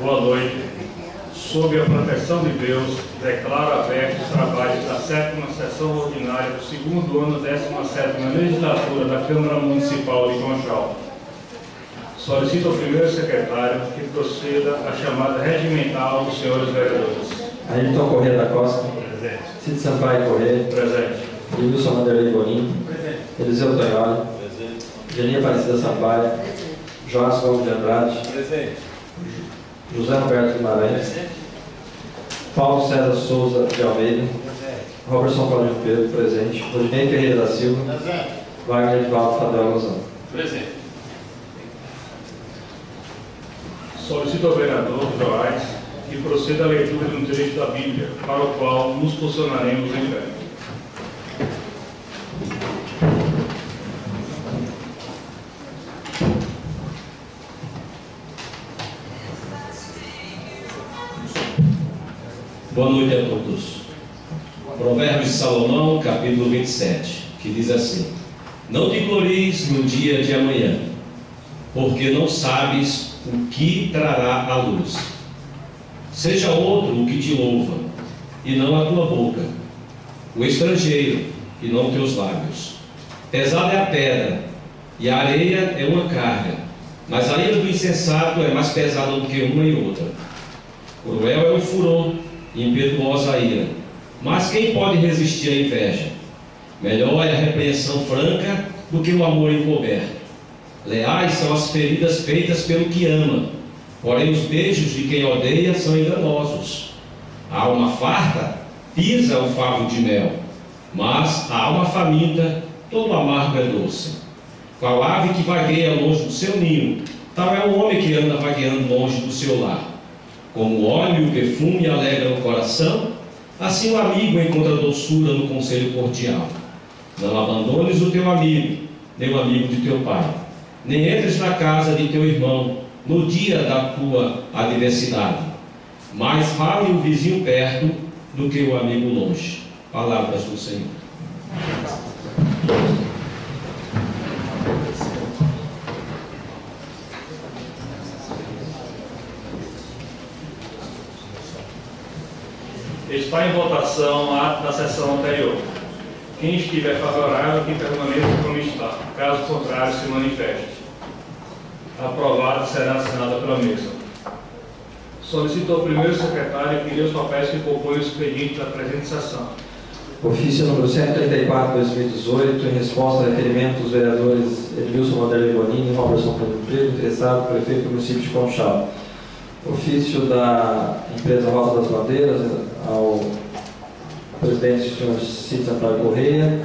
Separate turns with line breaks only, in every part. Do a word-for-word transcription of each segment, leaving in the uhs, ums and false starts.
Boa noite. Sob a proteção de Deus, declaro abertos os trabalhos da sétima sessão ordinária do segundo ano da décima sétima legislatura da Câmara Municipal de Conchal. Solicito ao primeiro secretário que proceda à chamada regimental dos senhores vereadores.
Ayrton Corrêa da Costa.
Presente.
Cid Sampaio Corrêa.
Presente.
Wilson Vanderlei Boninho.
Presente.
Eliseu Tonholi.
Presente.
Genia Aparecida Sampaio. Joás Gomes de Andrade.
Presente.
José Roberto Guimarães. Paulo César Souza de Almeida.
Presente.
Robertson Claudio Pedro, presente. Rodinei Ferreira da Silva.
Presente.
Wagner Edvaldo Fadel Lozano.
Presente.
Solicito ao vereador Joás que proceda à leitura de um trecho da Bíblia, para o qual nos posicionaremos em pé.
Boa noite a todos. Provérbios de Salomão, capítulo vinte e sete, que diz assim: Não te glories no dia de amanhã, porque não sabes o que trará a luz. Seja outro o que te louva, e não a tua boca, o estrangeiro, e não teus lábios. Pesada é a pedra, e a areia é uma carga, mas a ira do insensato é mais pesada do que uma e outra. Cruel é o furor, e impetuosa a ira, mas quem pode resistir à inveja? Melhor é a repreensão franca do que o amor encoberto. Leais são as feridas feitas pelo que ama, porém os beijos de quem odeia são enganosos. A alma farta pisa o favo de mel, mas a alma faminta, todo amargo é doce. Qual ave que vagueia longe do seu ninho, tal é o homem que anda vagueando longe do seu lar. Como o óleo e o perfume alegram o coração, assim o amigo encontra doçura no conselho cordial. Não abandones o teu amigo, nem o amigo de teu pai, nem entres na casa de teu irmão no dia da tua adversidade. Mais vale o vizinho perto do que o amigo longe. Palavras do Senhor.
Está em votação a ata da sessão anterior. Quem estiver favorável, que permaneça como está. Caso contrário, se manifeste. Aprovada será assinada pela mesa. Solicito ao primeiro secretário que lê os papéis que compõem o expediente da presente sessão.
Ofício número cento e trinta e quatro, dois mil e dezoito, em resposta ao requerimento dos vereadores Edmilson Vanderlei Boninho e Robertson Claudio Pedro, interessado pelo prefeito do município de Conchal. Ofício da empresa Rota das Bandeiras ao presidente, o senhor Cid Sampaio Corrêa.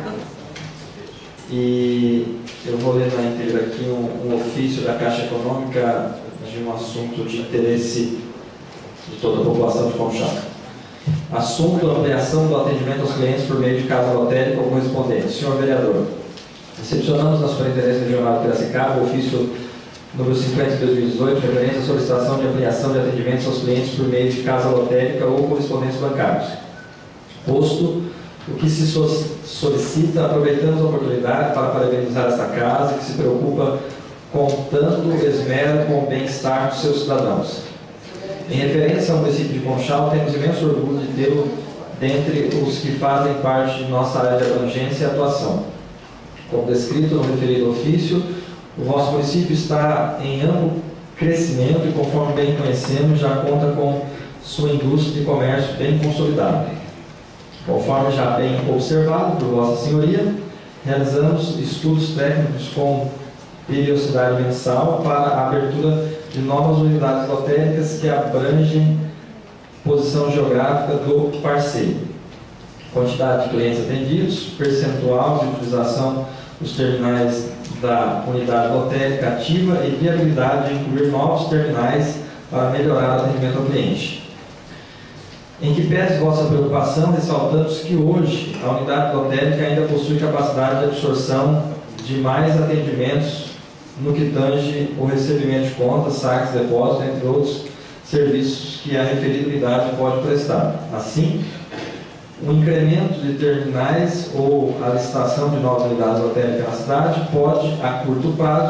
E eu vou ler na íntegra aqui um, um ofício da Caixa Econômica de um assunto de interesse de toda a população de Conchal. Assunto: ampliação do atendimento aos clientes por meio de casa lotérica ou correspondente. Senhor vereador, recepcionamos na Superintendência Regional de Piracicaba o ofício número cinquenta de dois mil e dezoito, referente à solicitação de ampliação de atendimentos aos clientes por meio de casa lotérica ou correspondentes bancários. Posto o que se solicita, aproveitamos a oportunidade para parabenizar esta casa, que se preocupa com tanto esmero com o bem-estar dos seus cidadãos. Em referência ao município de Conchal, temos imenso orgulho de tê-lo dentre os que fazem parte de nossa área de abrangência e atuação. Como descrito no referido ofício, o vosso município está em amplo crescimento e, conforme bem conhecemos, já conta com sua indústria e comércio bem consolidado. Conforme já bem observado por Vossa Senhoria, realizamos estudos técnicos com periodicidade mensal para a abertura de novas unidades lotéricas que abrangem posição geográfica do parceiro, quantidade de clientes atendidos, percentual de utilização dos terminais da unidade lotérica ativa e viabilidade de incluir novos terminais para melhorar o atendimento ao cliente. Em que pese vossa preocupação, ressaltamos que hoje a unidade lotérica ainda possui capacidade de absorção de mais atendimentos no que tange o recebimento de contas, saques, depósitos, entre outros serviços que a referida unidade pode prestar. Assim, o incremento de terminais ou a licitação de novas unidades lotéricas na cidade pode, a curto prazo,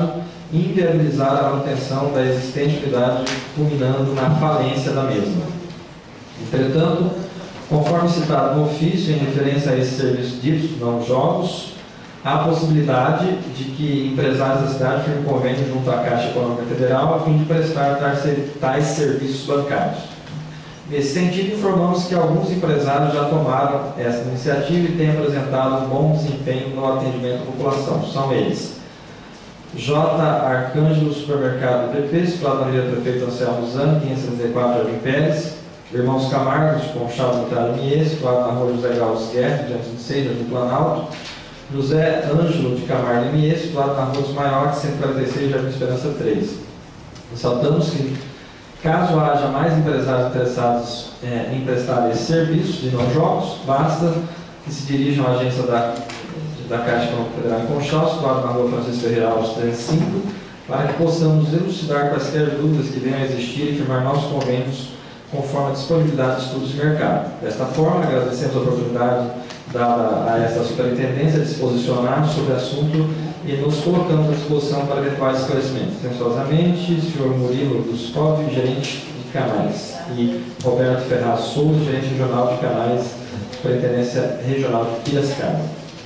inviabilizar a manutenção da existente unidade, culminando na falência da mesma. Entretanto, conforme citado no ofício em referência a esses serviços ditos não jogos, há a possibilidade de que empresários da cidade firmem convênio junto à Caixa Econômica Federal a fim de prestar tais serviços bancários. Nesse sentido, informamos que alguns empresários já tomaram essa iniciativa e têm apresentado um bom desempenho no atendimento à população. São eles: J. Arcângelo Supermercado P P, situado na Avenida Prefeito Anselmo Zan, quinhentos e setenta e quatro, Jardim Pérez. Irmãos Camargo, de Conchal do Mies, situado na Rua José Galvez Guerra, duzentos e vinte e seis, Jardim Planalto. José Ângelo de Camargo e Mies, situado na Rua dos Maiores, cento e quarenta e seis, Jardim Esperança três. Ressaltamos que, caso haja mais empresários interessados é, em prestar esse serviço de não jogos, basta que se dirijam à agência da, da Caixa Econômica Federal em Conchal, situada na Rua Francisco Ferreira Alves trezentos e cinco, para que possamos elucidar quaisquer dúvidas que venham a existir e firmar novos convênios conforme a disponibilidade de estudos de mercado. Desta forma, agradecemos a oportunidade dada a esta superintendência de se posicionar sobre o assunto e nos colocamos à disposição para eventuais esclarecimentos. Atenciosamente, senhor Murilo Duskov, gerente de canais, e Roberto Ferraz Souza, gerente regional de canais, Superintendência Regional de Piracicaba.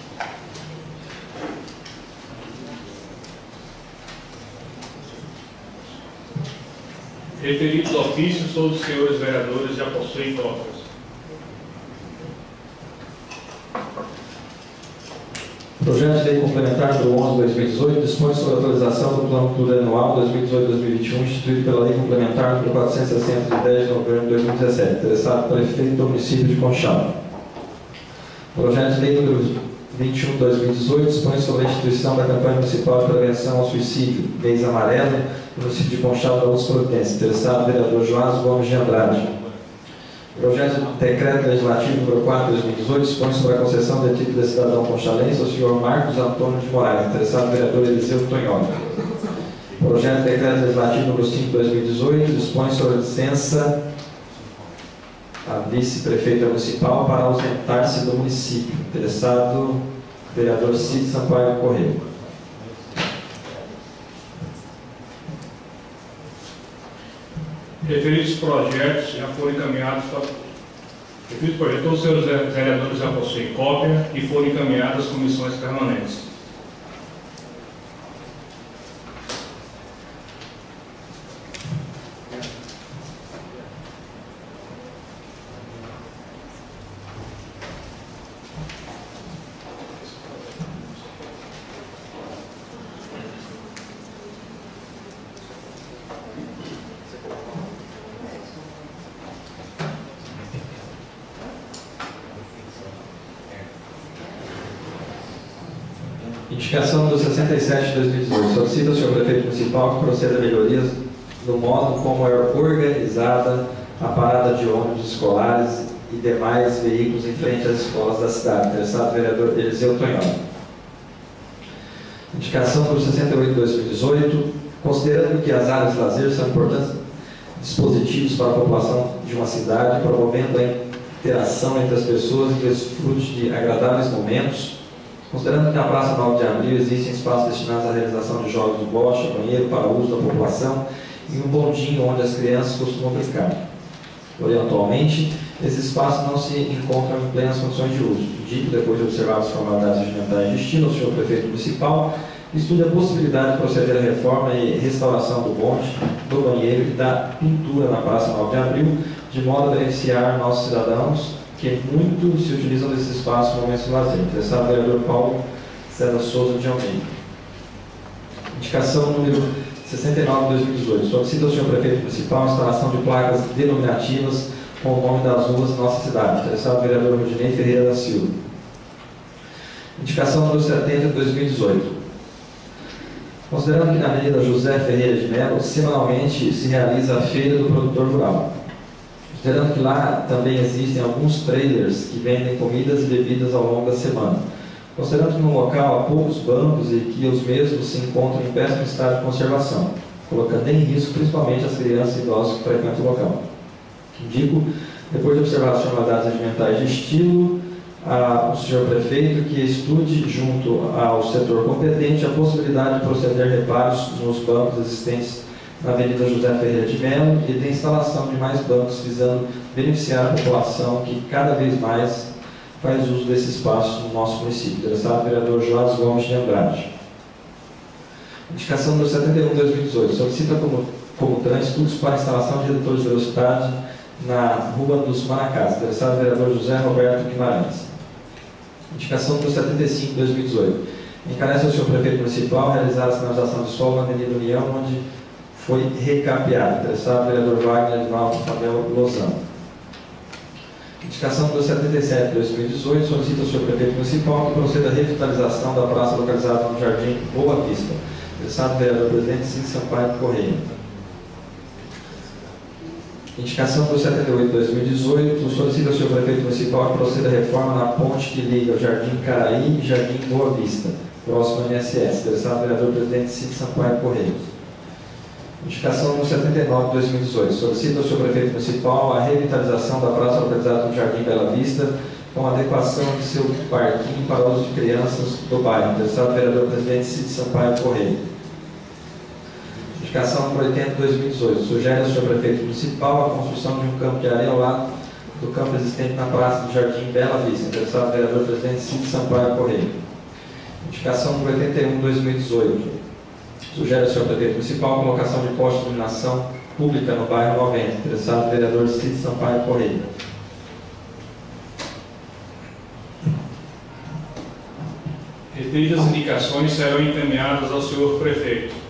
Referidos ofícios, todos os senhores vereadores já possuem cópias.
Projeto de Lei Complementar número onze de dois mil e dezoito dispõe sobre a atualização do Plano Plurianual dois mil e dezoito a dois mil e vinte e um, instituído pela Lei Complementar número quatrocentos e sessenta de dez de novembro de dois mil e dezessete, interessado prefeito do município de Conchal. Projeto de Lei número vinte e um de dois mil e dezoito dispõe sobre a instituição da campanha municipal de prevenção ao suicídio, mês amarelo, no município de Conchal da Outras Providências, interessado vereador Joás Gomes de Andrade. Projeto de Decreto Legislativo número quatro de dois mil e dezoito dispõe sobre a concessão de título de cidadão conchalense ao senhor Marcos Antônio de Moraes, interessado vereador Eliseu Tonholi. Projeto de Decreto Legislativo número cinco de dois mil e dezoito dispõe sobre a licença a vice-prefeita municipal para ausentar-se do município, interessado vereador Cid Sampaio Correia.
Referidos projetos já foram encaminhados para... Referidos projetos, todos os senhores vereadores já possuem cópia e foram encaminhados às comissões permanentes.
Indicação número sessenta e sete de dois mil e dezoito. Solicita ao senhor prefeito municipal que proceda a melhorias no modo como é organizada a parada de ônibus escolares e demais veículos em frente às escolas da cidade. Interessado vereador Eliseu Tonholi. Indicação número sessenta e oito de dois mil e dezoito. Considerando que as áreas de lazer são importantes dispositivos para a população de uma cidade, promovendo a interação entre as pessoas e desfrute de agradáveis momentos, considerando que na Praça nove de Abril existem espaços destinados à realização de jogos de bocha, banheiro para uso da população e um bondinho onde as crianças costumam brincar. Porém, atualmente, esses espaços não se encontram em plenas condições de uso. Indico, depois de observar as formalidades regimentais de destino, ao senhor prefeito municipal, que estude a possibilidade de proceder à reforma e restauração do bonde, do banheiro e da pintura na Praça nove de Abril, de modo a beneficiar nossos cidadãos que muito se utilizam desse espaço no momento de lazer. Interessado vereador Paulo César Souza de Almeida. Indicação número sessenta e nove de dois mil e dezoito. Solicita ao senhor prefeito municipal a instalação de placas denominativas com o nome das ruas da nossa cidade. Interessado vereador Rodinei Ferreira da Silva. Indicação número setenta de dois mil e dezoito. Considerando que na Avenida José Ferreira de Mello, semanalmente se realiza a Feira do Produtor Rural. Considerando que lá também existem alguns trailers que vendem comidas e bebidas ao longo da semana. Considerando que no local há poucos bancos e que os mesmos se encontram em péssimo estado de conservação, colocando em risco principalmente as crianças e idosos que frequentam o local. Indico, depois de observar as formalidades regimentais de estilo, ao senhor prefeito que estude junto ao setor competente a possibilidade de proceder reparos nos bancos existentes na Avenida José Ferreira de Mello e de instalação de mais bancos visando beneficiar a população que cada vez mais faz uso desse espaço no nosso município. Interessado, vereador Jorge Gomes de Andrade. Indicação número setenta e um, dois mil e dezoito. Solicita como, como trânsito estudos para instalação de redutores de velocidade na Rua dos Maracás. Interessado, vereador José Roberto Guimarães. Indicação número setenta e cinco, dois mil e dezoito. Encarece ao senhor prefeito municipal realizar a sinalização de solo na Avenida União, onde foi recapeado. Interessado, vereador Wagner Edinaldo Fabel Lozano. Indicação número setenta e sete, dois mil e dezoito, solicita ao senhor prefeito municipal que proceda à revitalização da praça localizada no Jardim Boa Vista. Interessado, vereador presidente Cid Sampaio Correia. Indicação número setenta e oito, dois mil e dezoito, solicita ao senhor prefeito municipal que proceda à reforma na ponte que liga o Jardim Caraí e Jardim Boa Vista, próximo ao I N S S. Interessado, vereador presidente Cid Sampaio Correia. Indicação número setenta e nove, dois mil e dezoito, solicita ao senhor prefeito municipal a revitalização da praça localizada no Jardim Bela Vista com adequação de seu parquinho para uso de crianças do bairro. Interessado, vereador presidente Cid Sampaio Correia. Indicação número oitenta, dois mil e dezoito, sugere ao senhor prefeito municipal a construção de um campo de areia ao lado do campo existente na praça do Jardim Bela Vista. Interessado, vereador presidente Cid Sampaio Correia. Indicação número oitenta e um, dois mil e dezoito, sugere ao senhor prefeito municipal a colocação de postos de iluminação pública no bairro noventa. Interessado, vereador Cid Sampaio Correia.
Referidas indicações serão encaminhadas ao senhor prefeito.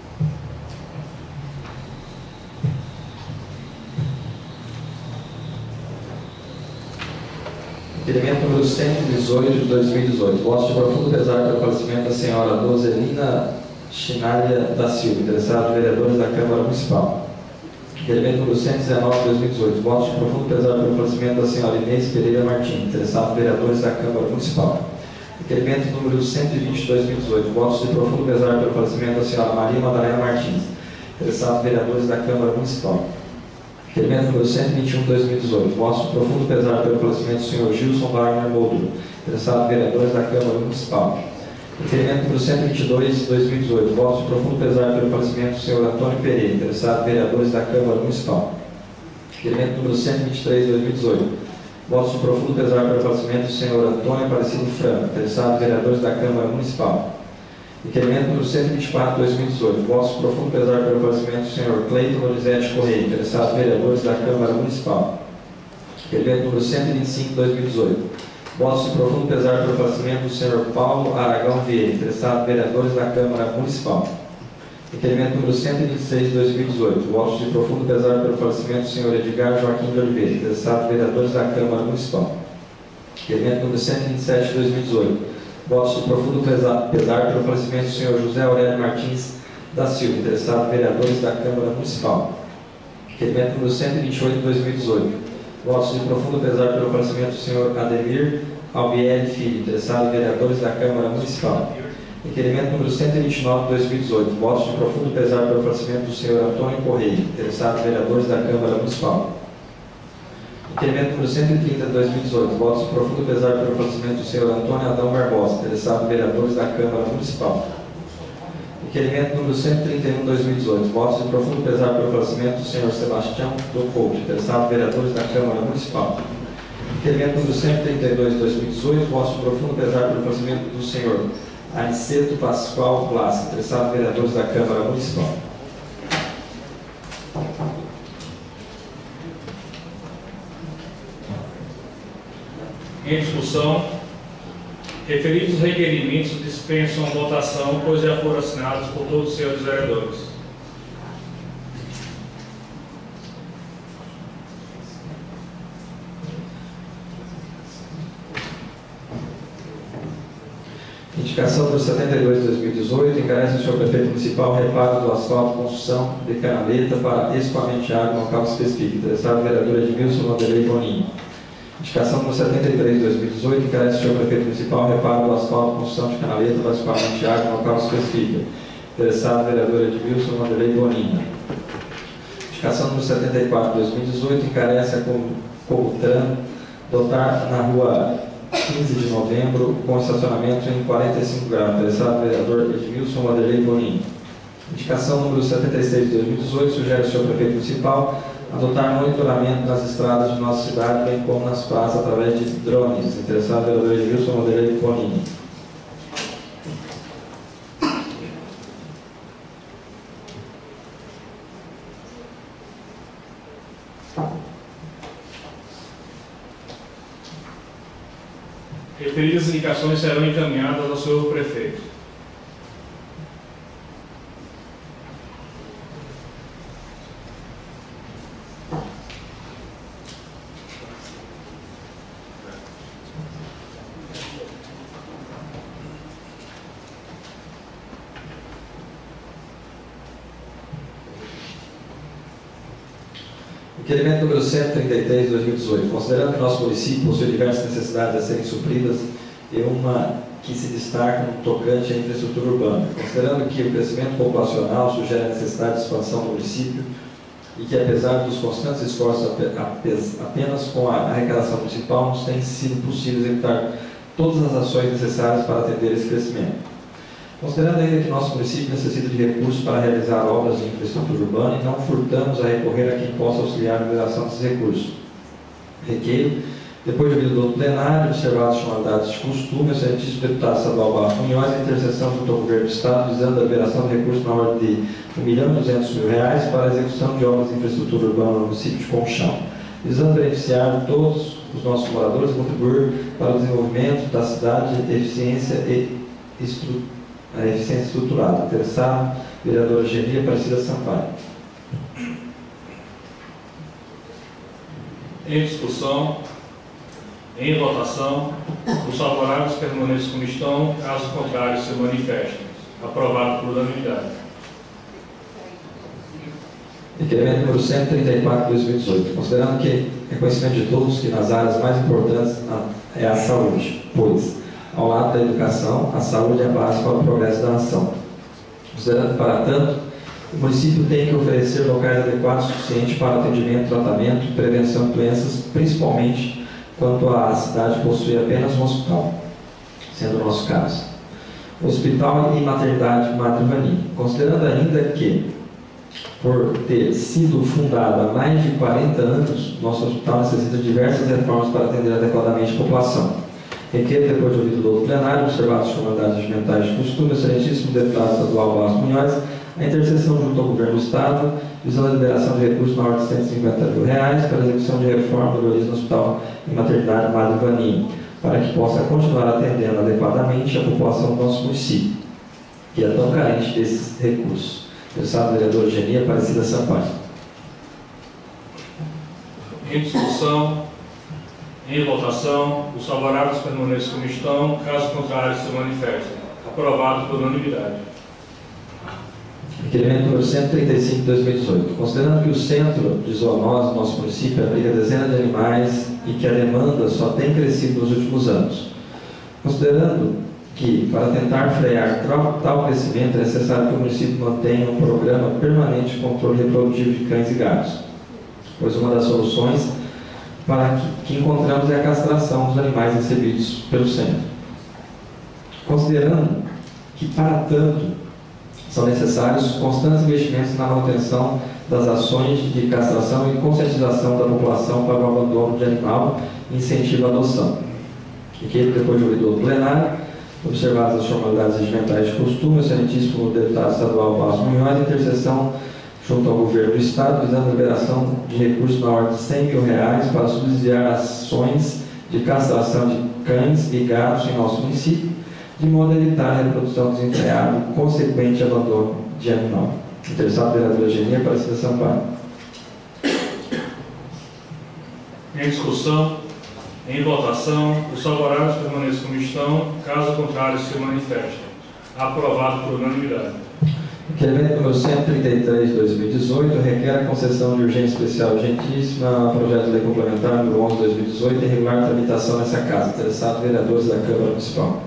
Requerimento número cento e dezoito de dois mil e dezoito. Voto de profundo pesar pelo falecimento da senhora Dozelina Chinália da Silva. Interessado, vereadores da Câmara Municipal. Requerimento número cento e dezenove de dois mil e dezoito. Voto de profundo pesar pelo falecimento da senhora Inês Pereira Martins. Interessado, vereadores da Câmara Municipal. Requerimento número cento e vinte de dois mil e dezoito. Votos de profundo pesar pelo falecimento da senhora Maria Madalena Martins. Interessados, vereadores da Câmara Municipal. Requerimento número cento e vinte e um de dois mil e dezoito. Votos de profundo pesar pelo falecimento do senhor Gilson Wagner Moldro. Interessados, vereadores da Câmara Municipal. Requerimento número cento e vinte e dois de dois mil e dezoito. Votos de profundo pesar pelo falecimento do senhor Antônio Pereira. Interessados, vereadores da Câmara Municipal. Requerimento número cento e vinte e três de dois mil e dezoito. Votos de profundo pesar pelo falecimento do senhor Antônio Aparecido Franco. Interessados, vereadores da Câmara Municipal. Requerimento número cento e vinte e quatro de dois mil e dezoito. Votos de profundo pesar pelo falecimento do senhor Cleiton Donizete Correia. Interessados, vereadores da Câmara Municipal. Requerimento número cento e vinte e cinco de dois mil e dezoito. Votos de profundo pesar pelo falecimento do senhor Paulo Aragão Vieira. Interessados, vereadores da Câmara Municipal. Requerimento número cento e vinte e seis de dois mil e dezoito. Votos de profundo pesar pelo falecimento do senhor Edgar Joaquim de Oliveira. Interessados, vereadores da Câmara Municipal. Requerimento número cento e vinte e sete de dois mil e dezoito. Votos de profundo pesar, pesar pelo falecimento do senhor José Aurélio Martins da Silva. Interessados, vereadores da Câmara Municipal. Requerimento número cento e vinte e oito de dois mil e dezoito. Votos de profundo pesar pelo falecimento do senhor Ademir Albieri Filho. Interessados, vereadores da Câmara Municipal. Requerimento número cento e vinte e nove de dois mil e dezoito. Votos de profundo pesar pelo falecimento do senhor Antônio Correia. Interessados, vereadores da Câmara Municipal. Requerimento número cento e trinta de dois mil e dezoito. Votos de profundo pesar pelo falecimento do senhor Antônio Adão Barbosa. Interessados, vereadores da Câmara Municipal. Requerimento número cento e trinta e um de dois mil e dezoito. Votos de profundo pesar pelo falecimento do senhor Sebastião do Couto. Interessados, vereadores da Câmara Municipal. Requerimento número cento e trinta e dois de dois mil e dezoito. Votos de profundo pesar pelo falecimento do senhor Aniceto Pascoal Blas. Interessados, vereadores da Câmara Municipal.
Em discussão, referidos requerimentos dispensam votação, pois já foram assinados por todos os senhores vereadores.
Indicação número setenta e dois de dois mil e dezoito, encarece o senhor prefeito municipal reparo do asfalto construção de canaleta para escoamento de água no local específico. Interessado, vereador Edmilson Vanderlei Boninho. Indicação número setenta e três de dois mil e dezoito, encarece o senhor prefeito municipal reparo do asfalto construção de canaleta para escoamento de água no local específico. Interessado, vereador Edmilson Vanderlei Boninho. Indicação número setenta e quatro de dois mil e dezoito, encarece a Comutran dotar na rua quinze de novembro, com estacionamento em quarenta e cinco graus. Interessado, vereador Edmilson Vanderlei Bonin. Indicação número setenta e seis de dois mil e dezoito, sugere o senhor prefeito municipal adotar monitoramento nas estradas de nossa cidade, bem como nas praças, através de drones. Interessado, vereador Edmilson Vanderlei Bonin.
Referidas indicações serão encaminhadas ao senhor prefeito.
Requerimento número cento e trinta e três de dois mil e dezoito. Considerando que nosso município possui diversas necessidades a serem supridas e uma que se destaca no tocante à infraestrutura urbana, considerando que o crescimento populacional sugere a necessidade de expansão do município e que, apesar dos constantes esforços apenas com a arrecadação municipal, nos tem sido possível executar todas as ações necessárias para atender esse crescimento. Considerando ainda que nosso município necessita de recursos para realizar obras de infraestrutura urbana e não furtamos a recorrer a quem possa auxiliar na liberação desses recursos, requeiro, depois de ouvido do plenário, observadas as formalidades de costume, o excelentíssimo deputado estadual Barros Munhoz, a intercessão junto ao governo do Estado, visando a liberação de recursos na ordem de um milhão e duzentos mil reais para a execução de obras de infraestrutura urbana no município de Conchal, visando beneficiar todos os nossos moradores e contribuir para o desenvolvimento da cidade, eficiência e estrutura. A eficiência estruturada. Interessado, vereadora Genia Aparecida Sampaio.
Em discussão, em votação, os favoráveis permaneçam como estão, caso contrário se manifestem. Aprovado por unanimidade.
Requerimento número cento e trinta e quatro de dois mil e dezoito. Considerando que é conhecimento de todos que nas áreas mais importantes é a saúde, pois ao lado da educação, a saúde é a base para o progresso da nação. Considerando, para tanto, o município tem que oferecer locais adequados o suficiente para atendimento, tratamento e prevenção de doenças, principalmente quando a cidade possui apenas um hospital, sendo o nosso caso. Hospital e Maternidade Madre Vani. Considerando ainda que, por ter sido fundado há mais de quarenta anos, nosso hospital necessita de diversas reformas para atender adequadamente a população. Requer, depois de ouvido do plenário, observadas as formalidades regimentais de costume, o excelentíssimo deputado estadual Barros Munhoz, a intercessão junto ao governo do Estado, visando a liberação de recursos na ordem de cento e cinquenta mil reais para a execução de reforma do melhoria no Hospital e Maternidade Madre Vani, para que possa continuar atendendo adequadamente a população do nosso município, que é tão carente desses recursos. Interessado, vereador Genia Aparecida Sampaio.
Em discussão, em votação, os favoráveis permaneçam como estão, caso contrário se manifestem. Aprovado por unanimidade.
Requerimento número cento e trinta e cinco de dois mil e dezoito. Considerando que o centro de zoonose do nosso município abriga dezenas de animais e que a demanda só tem crescido nos últimos anos. Considerando que, para tentar frear tal crescimento, é necessário que o município mantenha um programa permanente de controle reprodutivo de cães e gatos, pois uma das soluções para que, que encontramos é a castração dos animais recebidos pelo centro. Considerando que, para tanto, são necessários constantes investimentos na manutenção das ações de castração e conscientização da população para o abandono de animal e incentivo à adoção. E que, depois de ouvido do plenário, observadas as formalidades regimentais de costume, o excelentíssimo deputado estadual Barros Munhoz, a intercessão junto ao governo do Estado, visando a liberação de recursos na ordem de cem mil reais para subsidiar ações de castração de cães e gatos em nosso município, de modo a evitar a reprodução desenfreada e consequente abandono de animal. Interessado, vereadora Genia Aparecida Sampaio.
Em discussão, em votação, os favoráveis permaneçam como estão, caso contrário se manifestem. Aprovado por unanimidade.
Requerimento número cento e trinta e três de dois mil e dezoito requer a concessão de urgência especial urgentíssima ao projeto de lei complementar número onze de dois mil e dezoito em regular tramitação nessa casa. Interessado, vereadores da Câmara Municipal.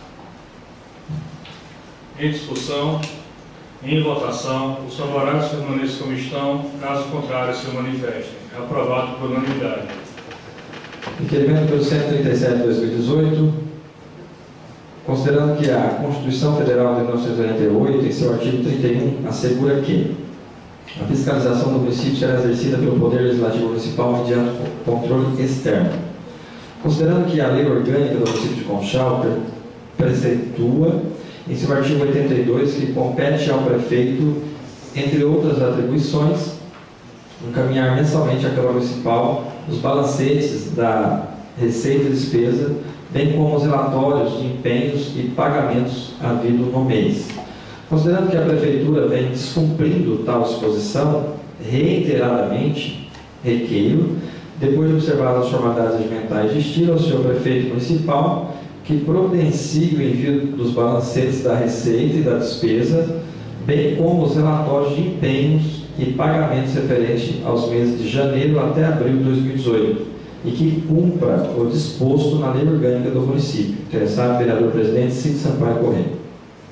Em discussão, em votação, os favoráveis permaneçam como estão, caso contrário se manifestem. Aprovado por unanimidade.
Requerimento pelo cento e trinta e sete de dois mil e dezoito, considerando que a Constituição Federal de mil novecentos e oitenta e oito, em seu artigo trinta e um, assegura que a fiscalização do município será exercida pelo Poder Legislativo Municipal mediante controle externo. Considerando que a Lei Orgânica do município de Conchal preceitua, em seu artigo oitenta e dois, que compete ao prefeito, entre outras atribuições, encaminhar mensalmente à Câmara Municipal os balancetes da receita e despesa, bem como os relatórios de empenhos e pagamentos havidos no mês. Considerando que a Prefeitura vem descumprindo tal disposição, reiteradamente, requeiro, depois de observar as formalidades regimentais de estilo, ao senhor Prefeito Municipal, que providencie o envio dos balancetes da receita e da despesa, bem como os relatórios de empenhos e pagamentos referentes aos meses de janeiro até abril de dois mil e dezoito, e que cumpra o disposto na Lei Orgânica do município. Interessado, vereador presidente Cid Sampaio Correia.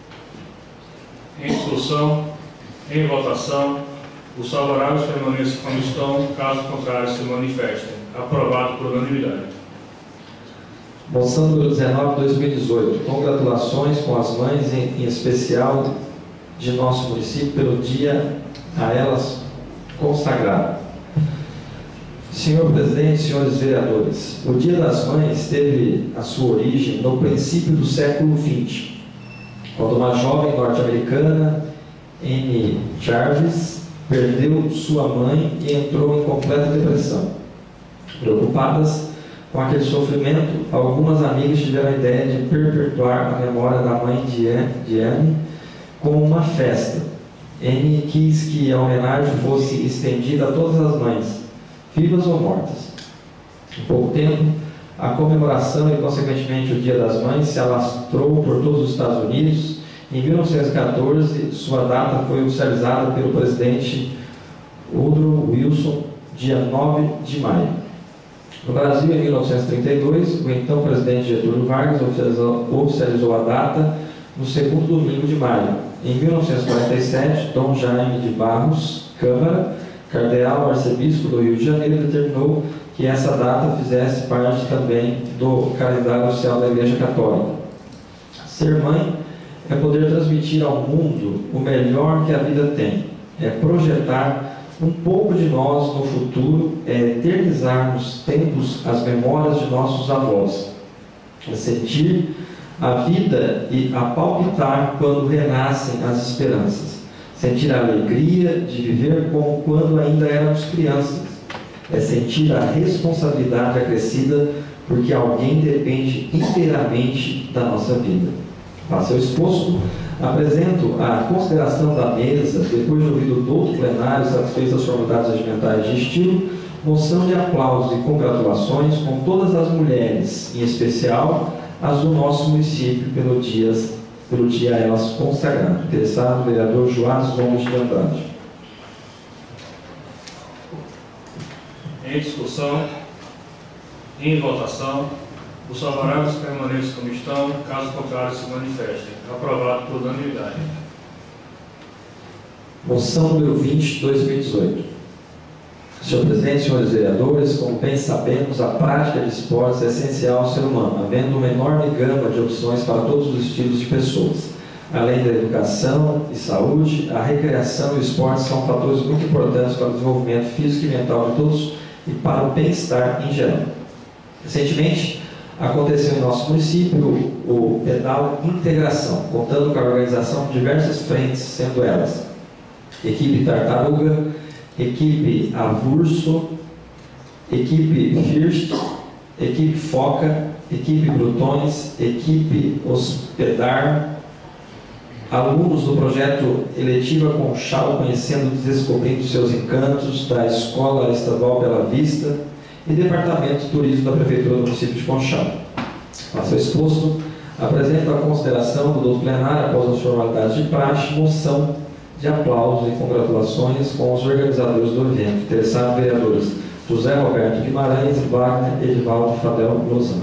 Em discussão, em votação, os favoráveis permaneçam como estão, caso contrário se manifestem. Aprovado por unanimidade.
Moção número dezenove de dois mil e dezoito. Congratulações com as mães, em, em especial de nosso município, pelo dia a elas consagrado. Senhor presidente, senhores vereadores, o Dia das Mães teve a sua origem no princípio do século vinte, quando uma jovem norte-americana, Anne Jarvis, perdeu sua mãe e entrou em completa depressão. Preocupadas com aquele sofrimento, algumas amigas tiveram a ideia de perpetuar a memória da mãe de Anne com uma festa. Anne quis que a homenagem fosse estendida a todas as mães, vivas ou mortas. Em pouco tempo, a comemoração e, consequentemente, o Dia das Mães se alastrou por todos os Estados Unidos. Em mil novecentos e quatorze, sua data foi oficializada pelo presidente Woodrow Wilson, dia nove de maio. No Brasil, em mil novecentos e trinta e dois, o então presidente Getúlio Vargas oficializou, oficializou a data no segundo domingo de maio. Em mil novecentos e quarenta e sete, Dom Jaime de Barros Câmara, cardeal arcebispo do Rio de Janeiro, determinou que essa data fizesse parte também do calendário oficial da Igreja Católica. Ser mãe é poder transmitir ao mundo o melhor que a vida tem, é projetar um pouco de nós no futuro, é eternizar nos tempos as memórias de nossos avós, é sentir a vida e a palpitar quando renascem as esperanças, sentir a alegria de viver como quando ainda éramos crianças, é sentir a responsabilidade acrescida porque alguém depende inteiramente da nossa vida. A seu exposto, apresento a consideração da mesa, depois de ouvido o douto plenário satisfeitas as formalidades regimentais de estilo, moção de aplausos e congratulações com todas as mulheres, em especial as do nosso município, pelo dia, pelo dia a elas consagrado. Interessado, vereador Joás Gomes de Andrade.
Em discussão, em votação, os favoráveis permaneçam como estão, caso contrário se manifestem. Aprovado por unanimidade.
Moção número vinte de dois mil e dezoito. Senhor presidente, senhores vereadores, como bem sabemos, a prática de esportes é essencial ao ser humano, havendo uma enorme gama de opções para todos os estilos de pessoas. Além da educação e saúde, a recreação e o esporte são fatores muito importantes para o desenvolvimento físico e mental de todos e para o bem-estar em geral. Recentemente, aconteceu em nosso município o Pedal Integração, contando com a organização de diversas frentes, sendo elas equipe Tartaruga, equipe Avurso, equipe First, equipe Foca, equipe Brutões, equipe Hospedar, alunos do projeto Eletiva Conchal, conhecendo e descobrindo seus encantos, da Escola Estadual Bela Vista e Departamento de Turismo da Prefeitura do município de Conchal. A seu exposto, apresento a consideração do douto plenário, após as formalidades de praxe, moção de aplausos e congratulações com os organizadores do evento. Interessados, vereadores José Roberto Guimarães e Wagner Edivaldo Fadel Lozano.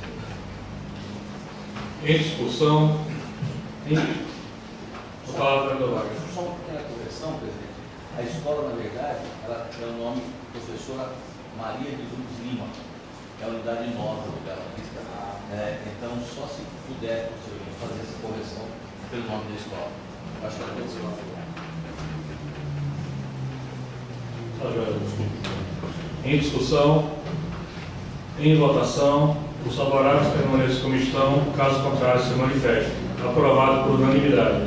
Em discussão, em... a palavra do Wagner.
Só uma pequena correção, presidente. A escola, na verdade, ela é o nome professora Maria de Jesus Lima. é a unidade nova do Bela Vista. É, então, só se puder fazer essa correção pelo nome da escola. Acho que vai acontecer.
Em discussão, em votação, os favoráveis permaneçam como estão, caso contrário se manifestem. Aprovado por unanimidade.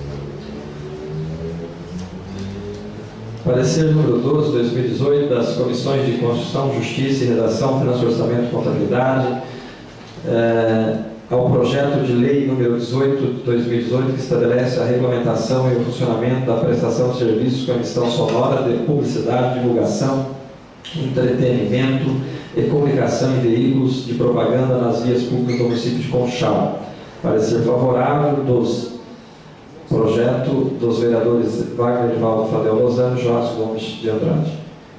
Parecer número doze, dois mil e dezoito, das Comissões de Constituição, Justiça e Redação, Finanças, Orçamento e Contabilidade, é, ao projeto de lei número dezoito de dois mil e dezoito, que estabelece a regulamentação e o funcionamento da prestação de serviços com emissão sonora de publicidade, divulgação, entretenimento e comunicação em veículos de propaganda nas vias públicas do município de Conchal. Parecer favorável dos projeto dos vereadores Wagner Edvaldo Fadel Lozano e Joás Gomes de Andrade.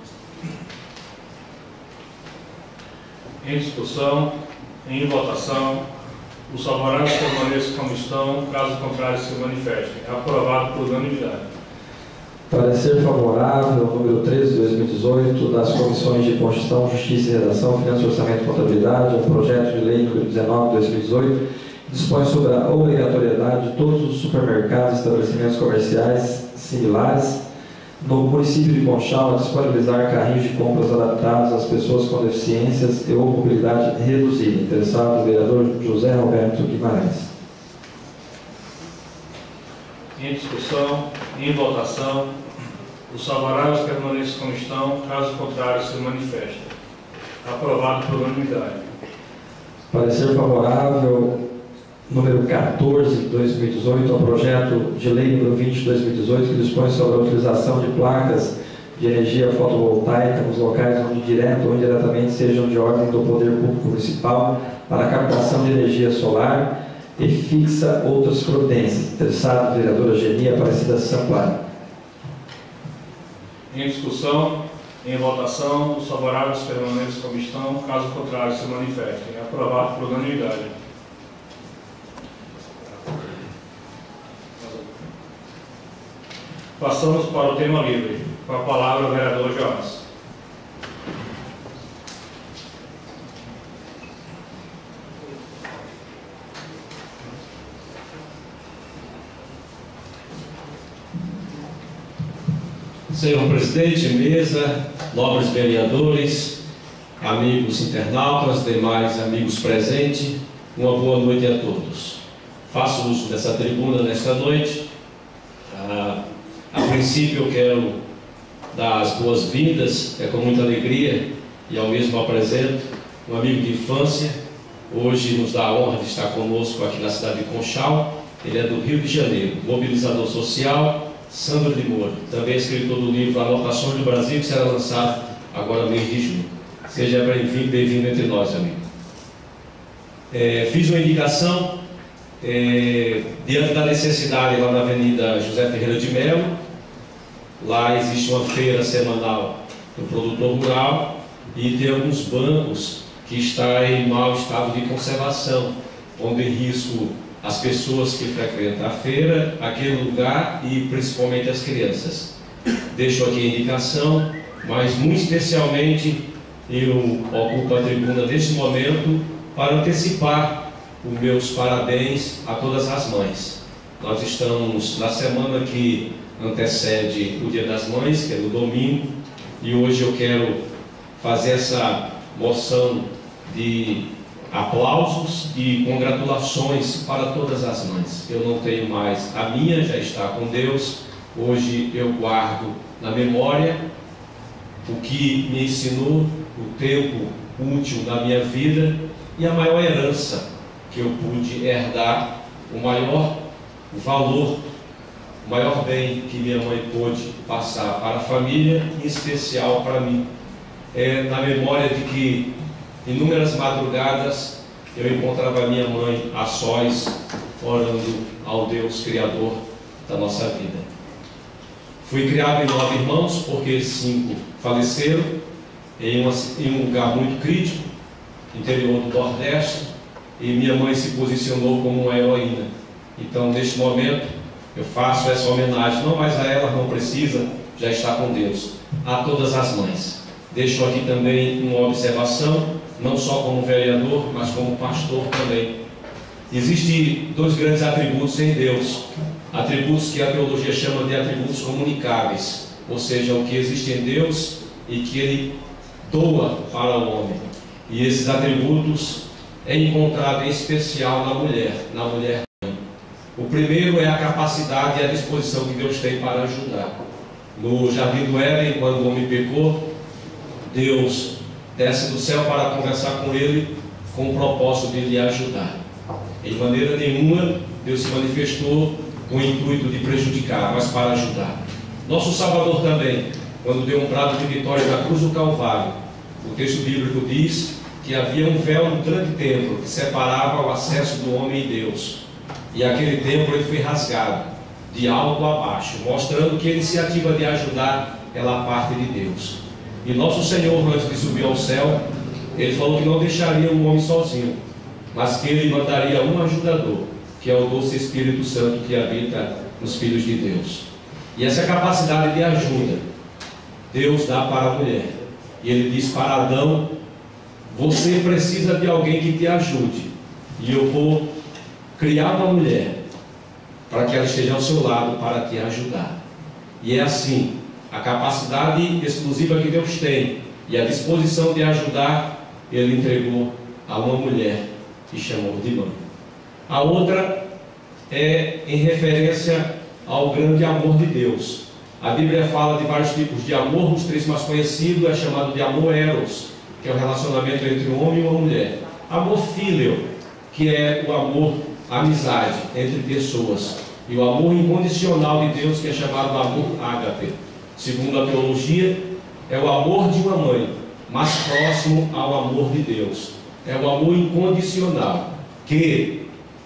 Em discussão, em votação, os favoráveis permaneçam como estão, caso contrário se manifestem. Aprovado por unanimidade.
Parecer favorável ao número treze de dois mil e dezoito das Comissões de Constituição, Justiça e Redação, Finanças, Orçamento e Contabilidade, ao projeto de lei número dezenove de dois mil e dezoito, dispõe sobre a obrigatoriedade de todos os supermercados e estabelecimentos comerciais similares no município de Conchal a disponibilizar carrinhos de compras adaptados às pessoas com deficiências e ou mobilidade reduzida. Interessado o vereador José Roberto Guimarães.
Em discussão, em votação, os favoráveis permaneçam como estão, caso contrário se manifestem. Aprovado por unanimidade.
Parecer favorável número quatorze de dois mil e dezoito ao projeto de lei número vinte de dois mil e dezoito, que dispõe sobre a utilização de placas de energia fotovoltaica nos locais onde direto ou indiretamente sejam de ordem do poder público municipal para a captação de energia solar e fixa outras providências. Interessado, vereadora Genia Aparecida Sampaio.
Em discussão, em votação, os favoráveis permaneçam como estão, caso contrário se manifestem. Aprovado por unanimidade. Passamos para o tema livre. Com a palavra o vereador Joás.
Senhor presidente, mesa, nobres vereadores, amigos internautas, demais amigos presentes, uma boa noite a todos. Faço uso dessa tribuna nesta noite. Ah, a princípio eu quero dar as boas-vindas, é com muita alegria, e ao mesmo apresento um amigo de infância, hoje nos dá a honra de estar conosco aqui na cidade de Conchal. Ele é do Rio de Janeiro, mobilizador social, Sandro de Moura, também escritor do livro Anotações do Brasil, que será lançado agora no mês de junho. Seja bem-vindo, bem-vindo entre nós, amigo. É, fiz uma indicação é, diante da necessidade lá na Avenida José Ferreira de Melo. Lá existe uma feira semanal do produtor rural e tem alguns bancos que estão em mau estado de conservação, onde risco as pessoas que frequentam a feira, aquele lugar e principalmente as crianças. Deixo aqui a indicação, mas muito especialmente eu ocupo a tribuna neste momento para antecipar os meus parabéns a todas as mães. Nós estamos na semana que antecede o Dia das Mães, que é no domingo, e hoje eu quero fazer essa moção de aplausos e congratulações para todas as mães. Eu não tenho mais a minha, já está com Deus. Hoje eu guardo na memória o que me ensinou, o tempo útil da minha vida e a maior herança que eu pude herdar, o maior valor, o maior bem que minha mãe pôde passar para a família, em especial para mim. É na memória de que inúmeras madrugadas eu encontrava a minha mãe a sós, orando ao Deus Criador da nossa vida. Fui criado em nove irmãos, porque cinco faleceram, em, uma, em um lugar muito crítico, interior do Nordeste, e minha mãe se posicionou como uma heroína. Então, neste momento, eu faço essa homenagem, não mais a ela, não precisa, já está com Deus, a todas as mães. deixo aqui também uma observação, não só como vereador, mas como pastor também. Existem dois grandes atributos em Deus, atributos que a teologia chama de atributos comunicáveis, ou seja, o que existe em Deus e que Ele doa para o homem. E esses atributos é encontrado em especial na mulher, na mulher. O primeiro é a capacidade e a disposição que Deus tem para ajudar. No jardim do Éden, quando o homem pecou, Deus desce do céu para conversar com ele com o propósito de lhe ajudar. Em maneira nenhuma Deus se manifestou com o intuito de prejudicar, mas para ajudar. Nosso Salvador também, quando deu um brado de vitória na cruz do Calvário, o texto bíblico diz que havia um véu no grande templo que separava o acesso do homem e Deus. E aquele templo ele foi rasgado de alto a baixo, mostrando que a iniciativa de ajudar ela parte de Deus. E nosso Senhor, antes de subir ao céu, Ele falou que não deixaria o homem sozinho, mas que Ele mandaria um ajudador, que é o doce Espírito Santo que habita nos filhos de Deus. E essa capacidade de ajuda, Deus dá para a mulher. E Ele diz para Adão: você precisa de alguém que te ajude, e eu vou criar uma mulher para que ela esteja ao seu lado para te ajudar. E é assim, a capacidade exclusiva que Deus tem e a disposição de ajudar, Ele entregou a uma mulher e chamou de mãe. A outra é em referência ao grande amor de Deus. A Bíblia fala de vários tipos de amor, os três mais conhecidos é chamado de amor eros, que é o relacionamento entre um homem e uma mulher. Amor filial, que é o amor, a amizade entre pessoas. E o amor incondicional de Deus, que é chamado amor ágape. Segundo a teologia, é o amor de uma mãe, mais próximo ao amor de Deus. É o amor incondicional, que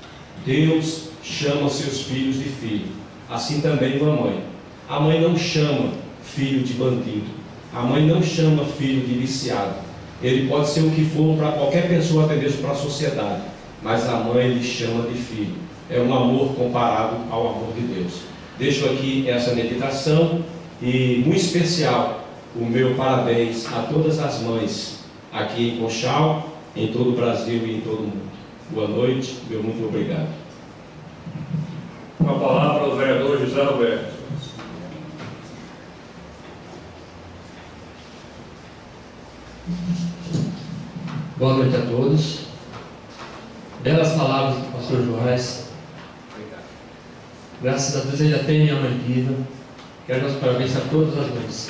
Deus chama seus filhos de filho. Assim também uma mãe. A mãe não chama filho de bandido. A mãe não chama filho de viciado. Ele pode ser o que for para qualquer pessoa, até mesmo para a sociedade. Mas a mãe lhe chama de filho. É um amor comparado ao amor de Deus. Deixo aqui essa meditação e, muito especial, o meu parabéns a todas as mães aqui em Conchal, em todo o Brasil e em todo o mundo. Boa noite, meu muito obrigado.
Com a palavra o vereador José Roberto.
Boa noite a todos. Belas palavras do pastor Joás. Graças a Deus ainda tem minha mãe viva. Quero dar os parabéns a todas as mães.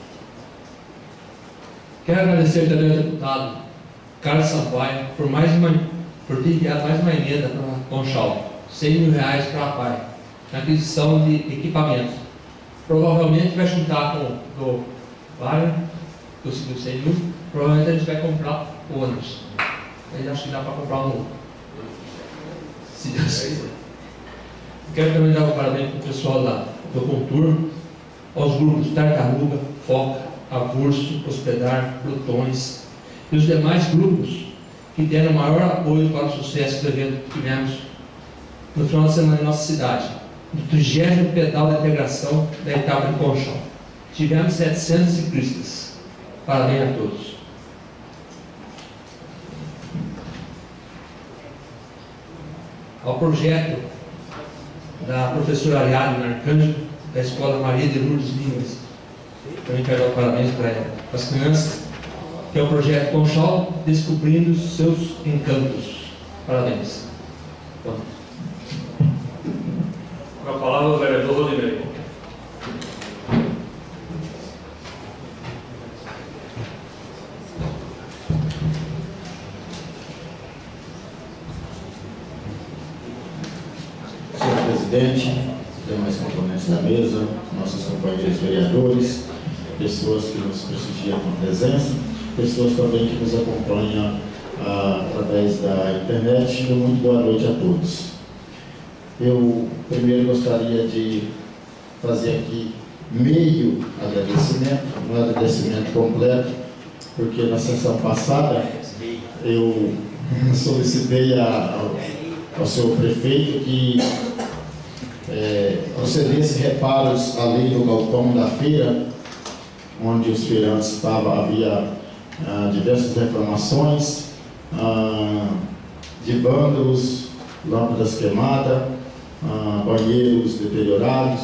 Quero agradecer também ao deputado Carlos Sampaio por mais uma, por ter enviado mais uma emenda para Conchal, cem mil reais para a PAI, na aquisição de equipamento. Provavelmente vai juntar com o do Wagner, que conseguiu cem mil, provavelmente a gente vai comprar ônibus. Aí acho que dá para comprar um novo, se Deus quiser. Quero também dar um parabéns para o pessoal da, do Contur, aos grupos Tartaruga, Foca, Avulso, Hospedar, Plutões e os demais grupos que deram maior apoio para o sucesso do evento que tivemos no final de semana em nossa cidade, do trigésimo pedal da integração da etapa de Conchal. Tivemos setecentos ciclistas. Parabéns a todos. Ao projeto da professora Ariadne Arcângelo, da Escola Maria de Lourdes Línguas, também quero dar parabéns para ela, para as crianças, que é o projeto Conchal Descobrindo os Seus Encantos. Parabéns. Bom.
Com a palavra o vereador Rodinei.
Senhor presidente, demais componentes da mesa, nossos companheiros vereadores, pessoas que nos prestigiam com presença, pessoas também que nos acompanham ah, através da internet. Muito boa noite a todos. Eu primeiro gostaria de fazer aqui meio agradecimento, um agradecimento completo, porque na sessão passada eu solicitei a, ao, ao seu prefeito que é, procedesse reparos à lei do galpão da feira, onde os feirantes estavam, havia ah, diversas reclamações ah, de vândalos, lâmpadas queimadas, ah, banheiros deteriorados,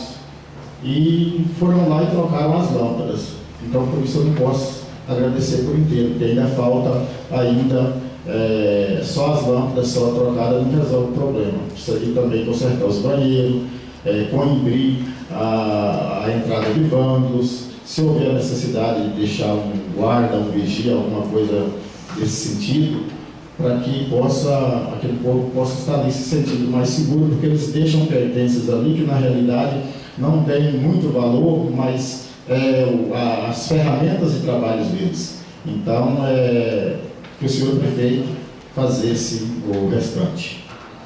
e foram lá e trocaram as lâmpadas. Então, por isso eu não posso agradecer por inteiro, porque ainda falta ainda é, só as lâmpadas só trocadas não resolve o problema. Precisaria também consertar os banheiros, é, coibrir a, a entrada de vândalos, se houver necessidade de deixar um guarda, um vigia, alguma coisa desse sentido, para que possa, aquele povo possa estar ali se sentindo mais seguro, porque eles deixam pertences ali que na realidade não tem muito valor, mas é, o, a, as ferramentas de trabalho deles. Então, é, que o senhor prefeito fazesse o restante.